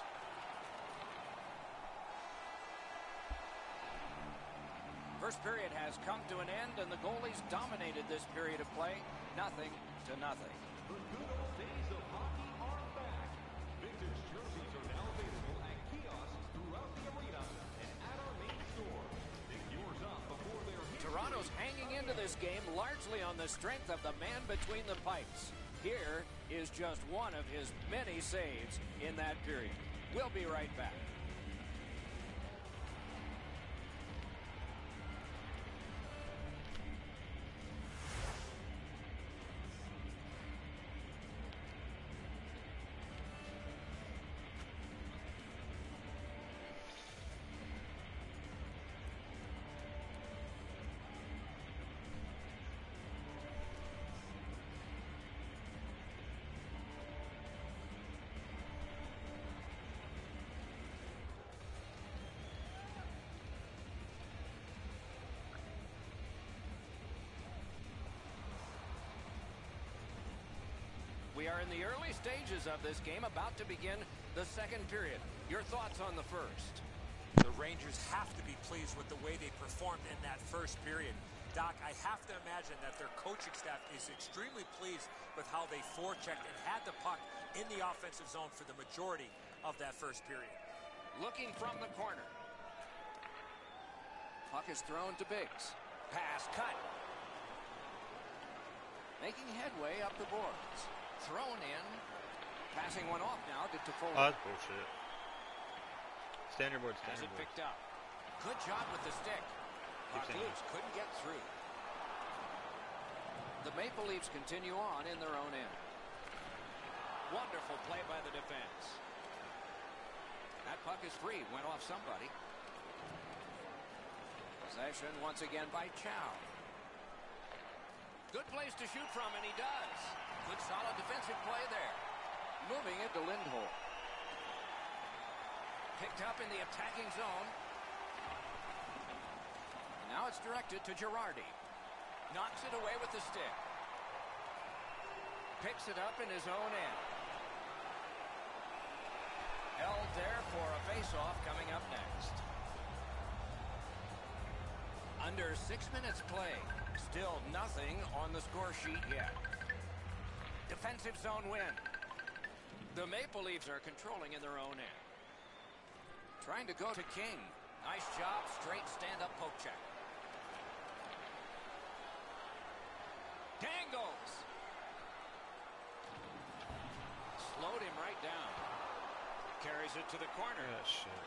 First period has come to an end, and the goalies dominated this period of play. 0-0. The good old days of hockey are back. Vintage jerseys are now available at kiosks throughout the arena and at our main store. Pick yours up before they're here. Toronto's hanging into this game largely on the strength of the man between the pipes. Here is just one of his many saves in that period. We'll be right back. We are in the early stages of this game, about to begin the second period. Your thoughts on the first? The Rangers have to be pleased with the way they performed in that first period. Doc, I have to imagine that their coaching staff is extremely pleased with how they forechecked and had the puck in the offensive zone for the majority of that first period. Looking from the corner. Puck is thrown to Biggs. Pass cut. Making headway up the boards. Thrown in. Passing one off now to Toffoli. That's bullshit. Standard board, Has standard it board. picked up. Good job with the stick. Puck saying loose. Couldn't get through. The Maple Leafs continue on in their own end. Wonderful play by the defense. That puck is free. Went off somebody. Possession once again by Chow. Good place to shoot from, and he does. Good solid defensive play there. Moving it to Lindholm. Picked up in the attacking zone. And now it's directed to Girardi. Knocks it away with the stick. Picks it up in his own end. Held there for a face-off coming up next. Under 6 minutes play. Still nothing on the score sheet yet. Defensive zone win. The Maple Leafs are controlling in their own end. Trying to go to King. Nice job. Straight stand-up poke check. Dangles. Slowed him right down. Carries it to the corner. Oh, shit.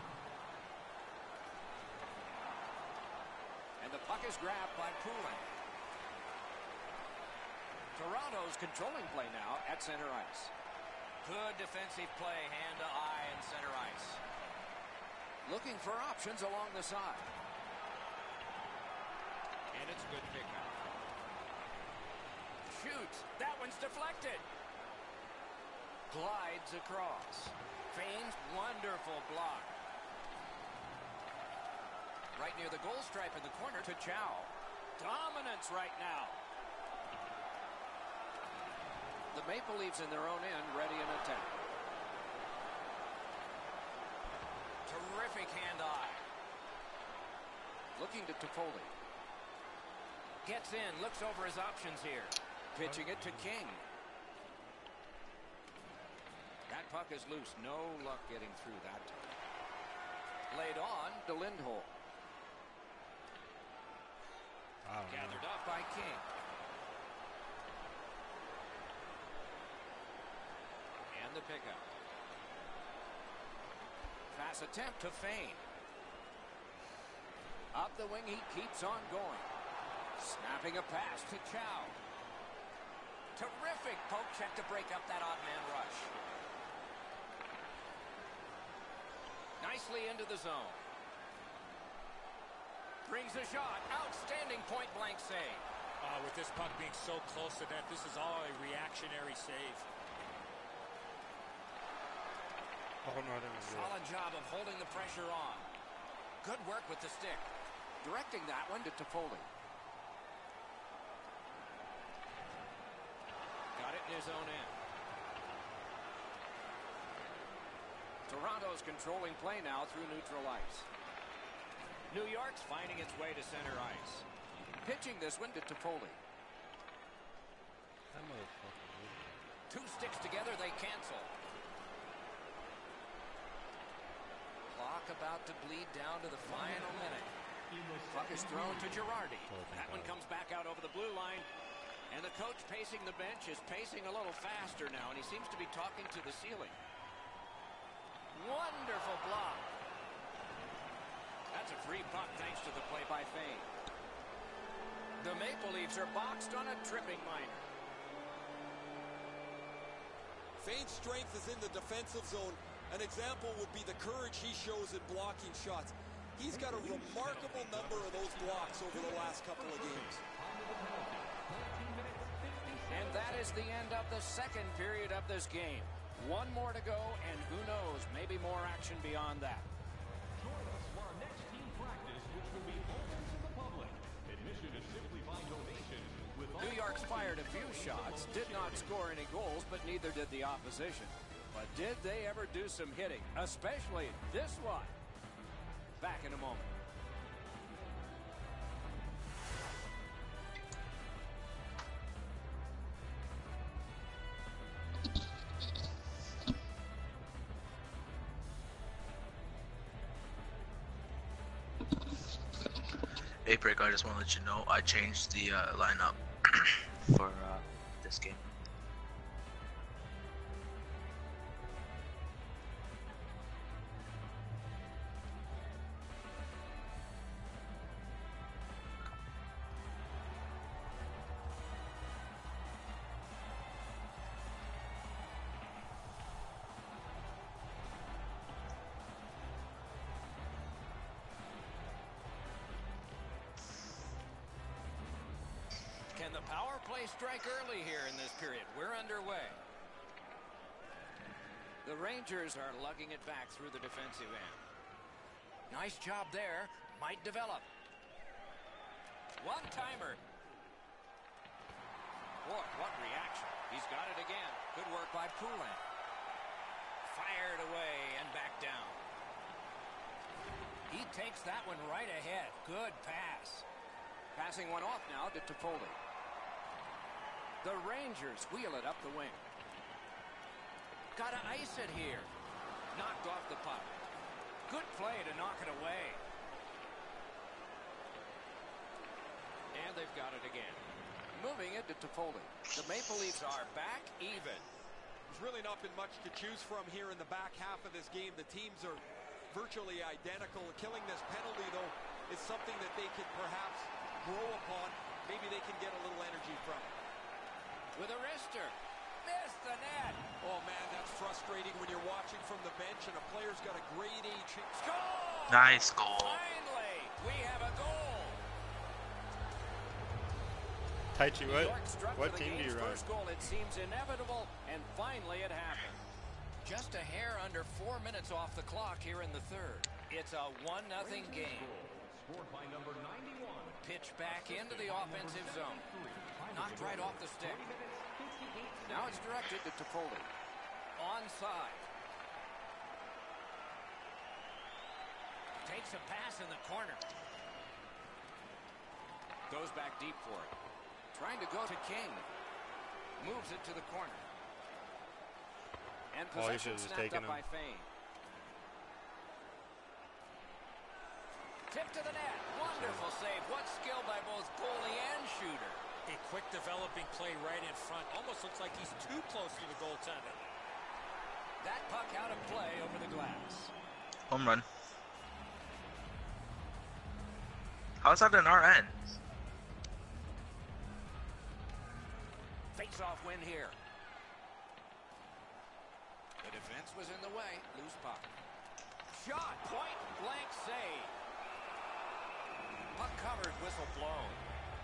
And the puck is grabbed by Poulin. Toronto's controlling play now at center ice. Good defensive play, hand to eye in center ice. Looking for options along the side. And it's good pickup. Shoots. That one's deflected. Glides across. Feigns. Wonderful block. Right near the goal stripe in the corner to Chow. Dominance right now. The Maple Leafs in their own end, ready in attack. Terrific hand-eye. Looking to Toffoli. Gets in, looks over his options here. Pitching it to King. That puck is loose. No luck getting through that time. Laid on to Lindholm. Gathered up by King. And the pickup. pass attempt to Fane. Up the wing, he keeps on going. Snapping a pass to Chow. Terrific poke check to break up that odd man rush. Nicely into the zone. Brings a shot. Outstanding point-blank save. With this puck being so close to net, this is all a reactionary save. Oh, no, I didn't do it. Solid job of holding the pressure on. Good work with the stick. Directing that one to Toffoli. Got it in his own end. Toronto's controlling play now through neutral ice. New York's finding its way to center ice. Pitching this one to Toffoli. That motherfucker. Two sticks together, they cancel. Clock about to bleed down to the final minute. Puck is thrown to Girardi. That one comes back out over the blue line. And the coach pacing the bench is pacing a little faster now, and he seems to be talking to the ceiling. Wonderful block. That's a free puck thanks to the play by Fane. The Maple Leafs are boxed on a tripping minor. Fane's strength is in the defensive zone. An example would be the courage he shows in blocking shots. He's got a remarkable number of those blocks over the last couple of games. And that is the end of the second period of this game. One more to go, and who knows, maybe more action beyond that. Join us for our next team practice, which will be open to the public. Admission is simply by donation. New York's fired a few shots, did not score any goals, but neither did the opposition. But did they ever do some hitting, especially this one? Back in a moment. Hey, Brick, I just want to let you know I changed the lineup for this game. Can the power play strike early here in this period? We're underway. The Rangers are lugging it back through the defensive end. Nice job there. Might develop. One-timer. Boy, what reaction. He's got it again. Good work by Poulin. Fired away and back down. He takes that one right ahead. Good pass. Passing one off now to Toffoli. The Rangers wheel it up the wing. Gotta ice it here. Knocked off the puck. Good play to knock it away. And they've got it again. Moving it to Toffoli. The Maple Leafs are back even. There's really not been much to choose from here in the back half of this game. The teams are virtually identical. Killing this penalty, though, is something that they could perhaps grow upon. Maybe they can get a little energy from it. With a wrister. Missed the net. Oh, man, that's frustrating when you're watching from the bench and a player's got a grade A chance. Score! Nice goal. Finally, we have a goal. Taichi, New York struck what for the team do game's you run? first goal. It seems inevitable, and finally it happened. Just a hair under 4 minutes off the clock here in the third. It's a 1-0 game. Scored by number 91. Pitch back into the offensive zone. Knocked right off the stick. Now it's directed to Toffoli. Onside. Takes a pass in the corner. Goes back deep for it. Trying to go to King. Moves it to the corner. And Oh, he possession should've just snapped taken up by him. Fane. Tip to the net. Wonderful save. What skill by both goalie and shooter. A quick developing play right in front. Almost looks like he's too close to the goaltender. That puck out of play over the glass. Home run. How's that an RN? Face-off win here. The defense was in the way. Loose puck. Shot. Point blank save. Puck covered. Whistle blown.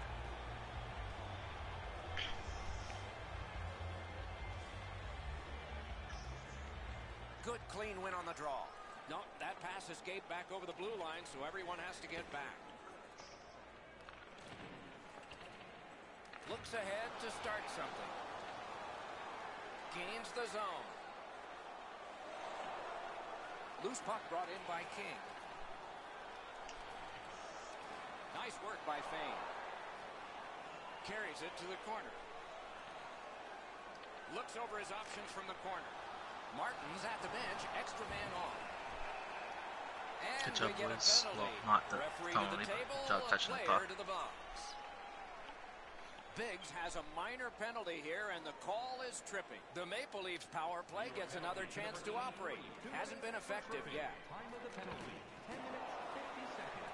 Good clean win on the draw. No, that pass escaped back over the blue line, so everyone has to get back. Looks ahead to start something. Gains the zone. Loose puck brought in by King. Nice work by Fane. Carries it to the corner. Looks over his options from the corner. Martin's at the bench. Extra man on. And Good job, we get a boys. penalty. Well, not the Referee penalty, to the but table, good job touching the player puck. to the box. Biggs has a minor penalty here, and the call is tripping. The Maple Leafs power play gets another chance to operate. Hasn't been effective yet. Time of the penalty, 10 minutes, 50 seconds.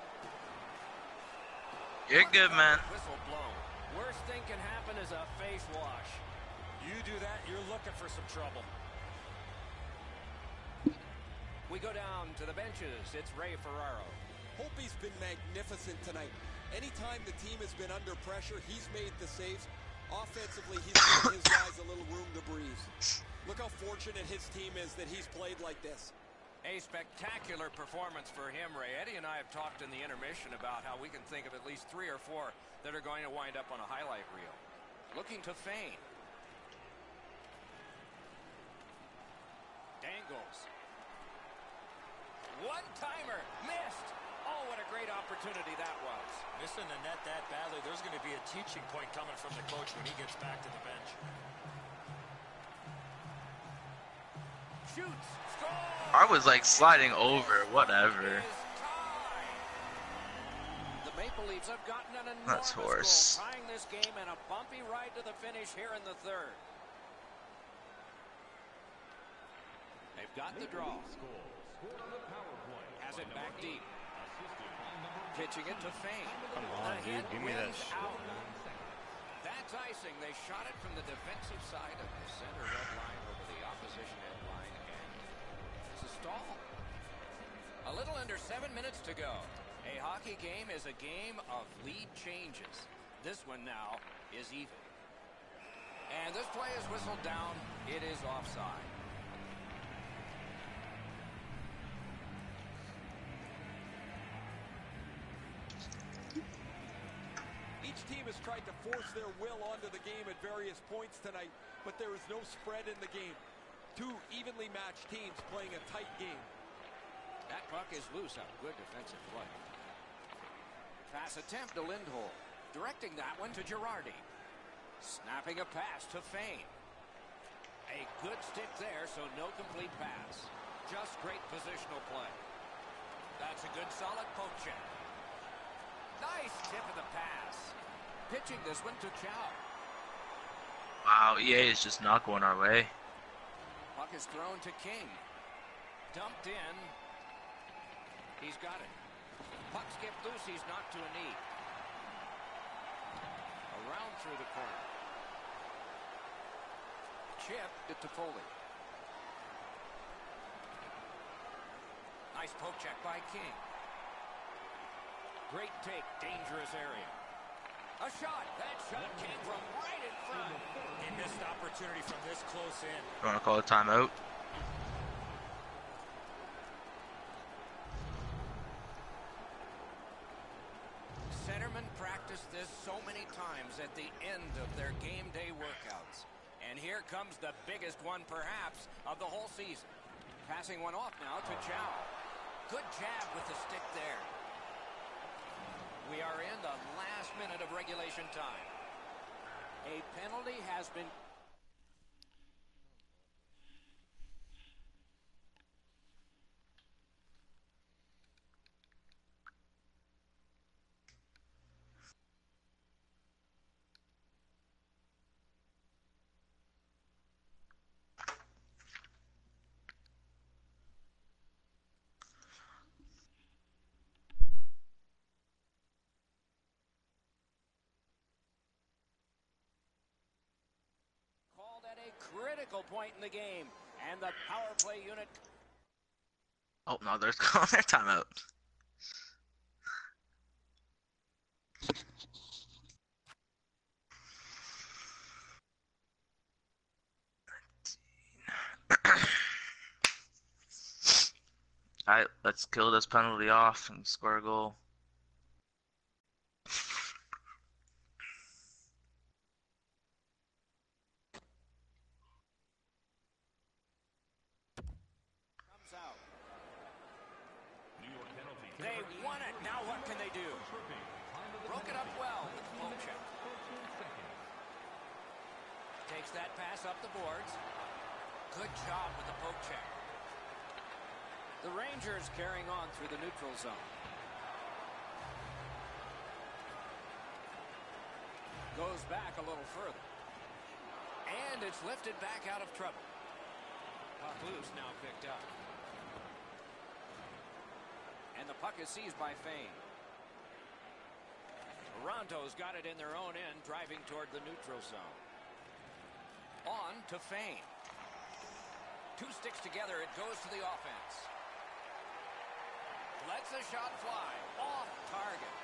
You're good, man. Whistle blown. Worst thing can happen is a face wash. You do that, you're looking for some trouble. We go down to the benches. It's Ray Ferraro. Holtby's been magnificent tonight. Anytime the team has been under pressure, he's made the saves. Offensively, he's given his guys a little room to breathe. Look how fortunate his team is that he's played like this. A spectacular performance for him, Ray. Eddie and I have talked in the intermission about how we can think of at least 3 or 4 that are going to wind up on a highlight reel. Looking to Fane. Dangles. One-timer. Missed. Oh, what a great opportunity that was. Missing the net that badly, there's going to be a teaching point coming from the coach when he gets back to the bench. Shoots. Score. I was like sliding over, whatever. The Maple Leafs have gotten an That's enormous horse. goal, tying this game and a bumpy ride to the finish here in the third. They've got the draw. Scored on the power play. Has by it number back 8, deep. assisted by number Pitching it to Fane. Come on, The dude. hit Give me that wins shit, out. man. That's icing. They shot it from the defensive side of the center red line over the opposition end line, and it's a stall. A little under 7 minutes to go. A hockey game is a game of lead changes. This one now is even. And this play is whistled down. It is offside. Each team has tried to force their will onto the game at various points tonight, but there is no spread in the game. 2 evenly matched teams playing a tight game. That puck is loose on good defensive play. Pass attempt to Lindholm. Directing that one to Girardi. Snapping a pass to Fane. A good stick there, so no complete pass. Just great positional play. That's a good solid poke check. Nice tip of the pass. Pitching this one to Chow. Wow, EA is just not going our way. Puck is thrown to King. Dumped in. He's got it. Puck skipped loose. He's knocked to a knee. Around through the corner. Chip to Foley. Nice poke check by King. Great take. Dangerous area. A shot. That shot came from right in front. He missed opportunity from this close in. You want to call a timeout? Centermen practice this so many times at the end of their game day workouts. And here comes the biggest one, perhaps, of the whole season. Passing one off now to Chow. Good jab with the stick there. We are in the last minute of regulation time. A penalty has been... critical point in the game. And the power play unit. Oh no, they're calling their timeout. Alright, let's kill this penalty off and score a goal. Comes out. They won it. Now what can they do? Broke it up well with the poke check. Takes that pass up the boards. Good job with the poke check. The Rangers carrying on through the neutral zone. Goes back a little further. And it's lifted back out of trouble. Puck loose, now picked up. And the puck is seized by Fane. Toronto's got it in their own end, driving toward the neutral zone. On to Fane. Two sticks together, it goes to the offense. Lets the shot fly. Off target.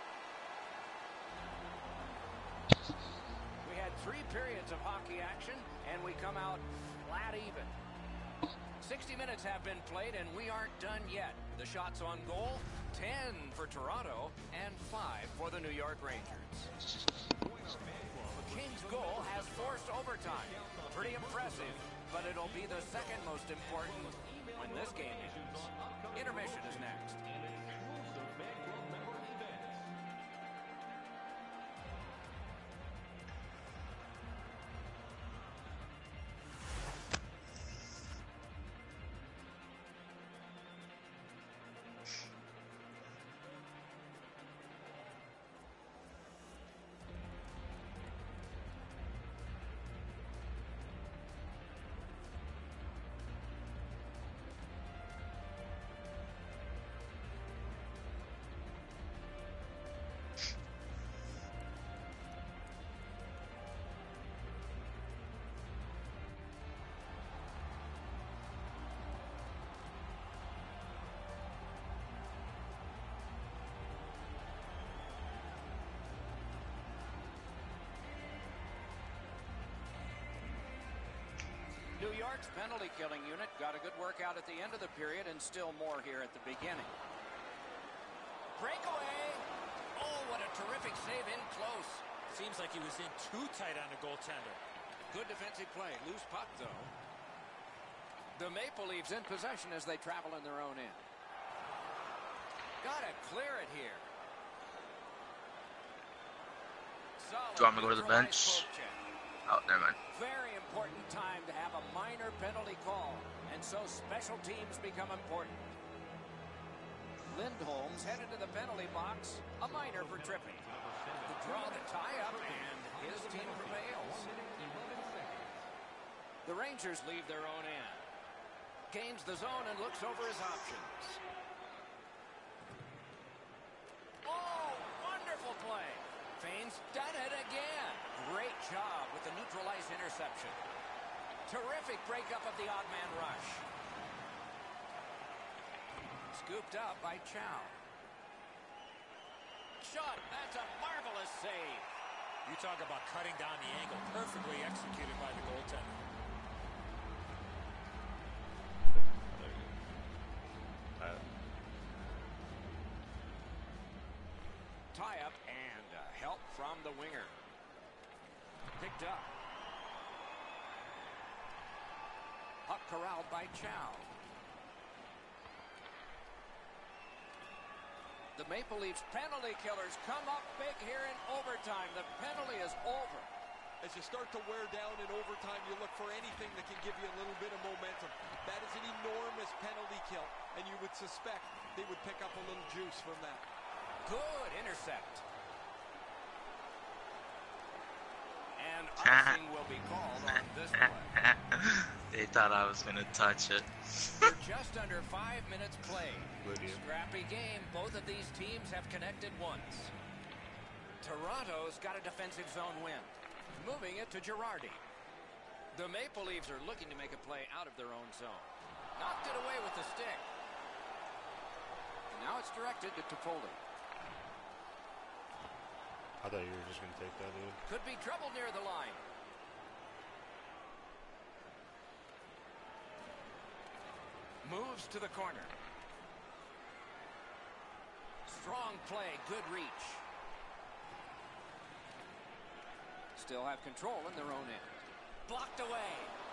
We had 3 periods of hockey action, and we come out flat even. 60 minutes have been played, and we aren't done yet. The shots on goal, 10 for Toronto, and 5 for the New York Rangers. The Kings' goal has forced overtime. Pretty impressive, but it'll be the second most important when this game ends. Intermission is next. New York's penalty killing unit got a good workout at the end of the period and still more here at the beginning. Breakaway! Oh, what a terrific save in close. Seems like he was in too tight on the goaltender. Good defensive play. Loose puck, though. The Maple Leafs in possession as they travel in their own end. Gotta clear it here. Do you want me to go to the bench? Oh, never mind. Very important time to have a minor penalty call, and so special teams become important. Lindholm's headed to the penalty box, a minor for tripping. The draw, the tie-up, and his team prevails. The Rangers leave their own end. Gains the zone and looks over his options. Oh, wonderful play. Fane's done it again. Great job with the neutralized interception. Terrific breakup of the odd man rush. Scooped up by Chow. Shot, that's a marvelous save. You talk about cutting down the angle, perfectly executed by the goaltender. Tie up and help from the winger. Picked up. Puck corralled by Chow. The Maple Leafs penalty killers come up big here in overtime. The penalty is over. As you start to wear down in overtime, you look for anything that can give you a little bit of momentum. That is an enormous penalty kill, and you would suspect they would pick up a little juice from that. Good intercept. And icing will be called on this play. They thought I was gonna touch it. We're just under 5 minutes played. Scrappy game. Both of these teams have connected once. Toronto's got a defensive zone win. Moving it to Girardi. The Maple Leafs are looking to make a play out of their own zone. Knocked it away with the stick. And now it's directed to Toffoli. I thought you were just going to take that, dude. Could be trouble near the line. Moves to the corner. Strong play, good reach. Still have control in their own end. Blocked away.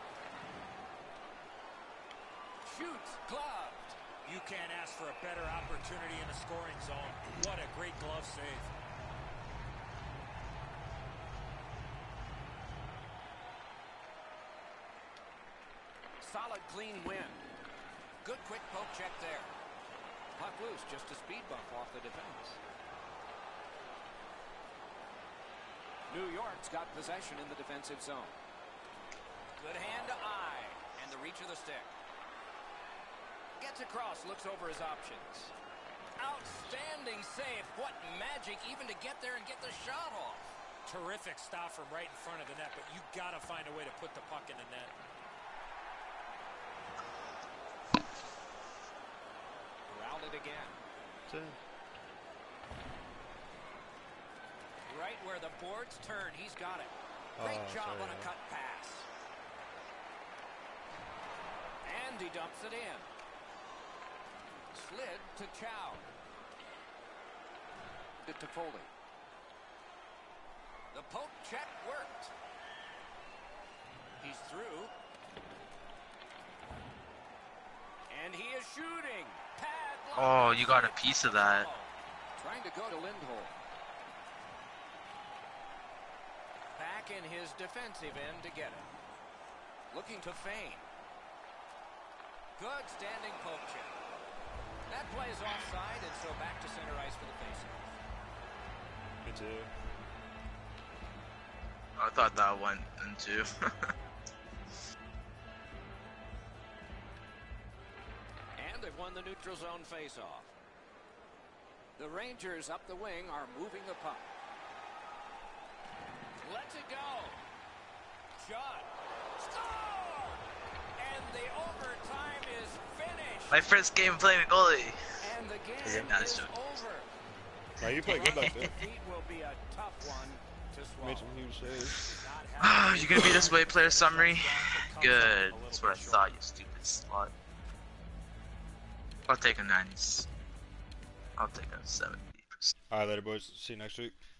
Shoots, gloved. You can't ask for a better opportunity in the scoring zone. What a great glove save. Solid, clean win. Good quick poke check there. Puck loose, just a speed bump off the defense. New York's got possession in the defensive zone. Good hand to eye, and the reach of the stick. Gets across, looks over his options. Outstanding save. What magic even to get there and get the shot off. Terrific stop from right in front of the net, but you got to find a way to put the puck in the net. Routed again. Right where the boards turn, he's got it. Great job on a cut pass. And he dumps it in. Slid to Chow. To Foley. The poke check worked. He's through. And he is shooting. Oh, you got a piece of that. Trying to go to Lindholm. Back in his defensive end to get it. Looking to feign. Good standing poke check. That play is offside, and so back to center ice for the faceoff. Me too. I thought that went into. And they've won the neutral zone faceoff. The Rangers up the wing are moving the puck. Lets it go. Shot. Score! And the overtime is finished. My first game playing goalie. And the game Yeah, is joking. over. Now you play good back there. Defeat will be a tough one to swallow. Made some huge saves. Oh, you gonna be this way, player summary? Good. That's what I thought, you stupid slut. I'll take a 90s. I'll take a 70%. Alright, later, boys. See you next week.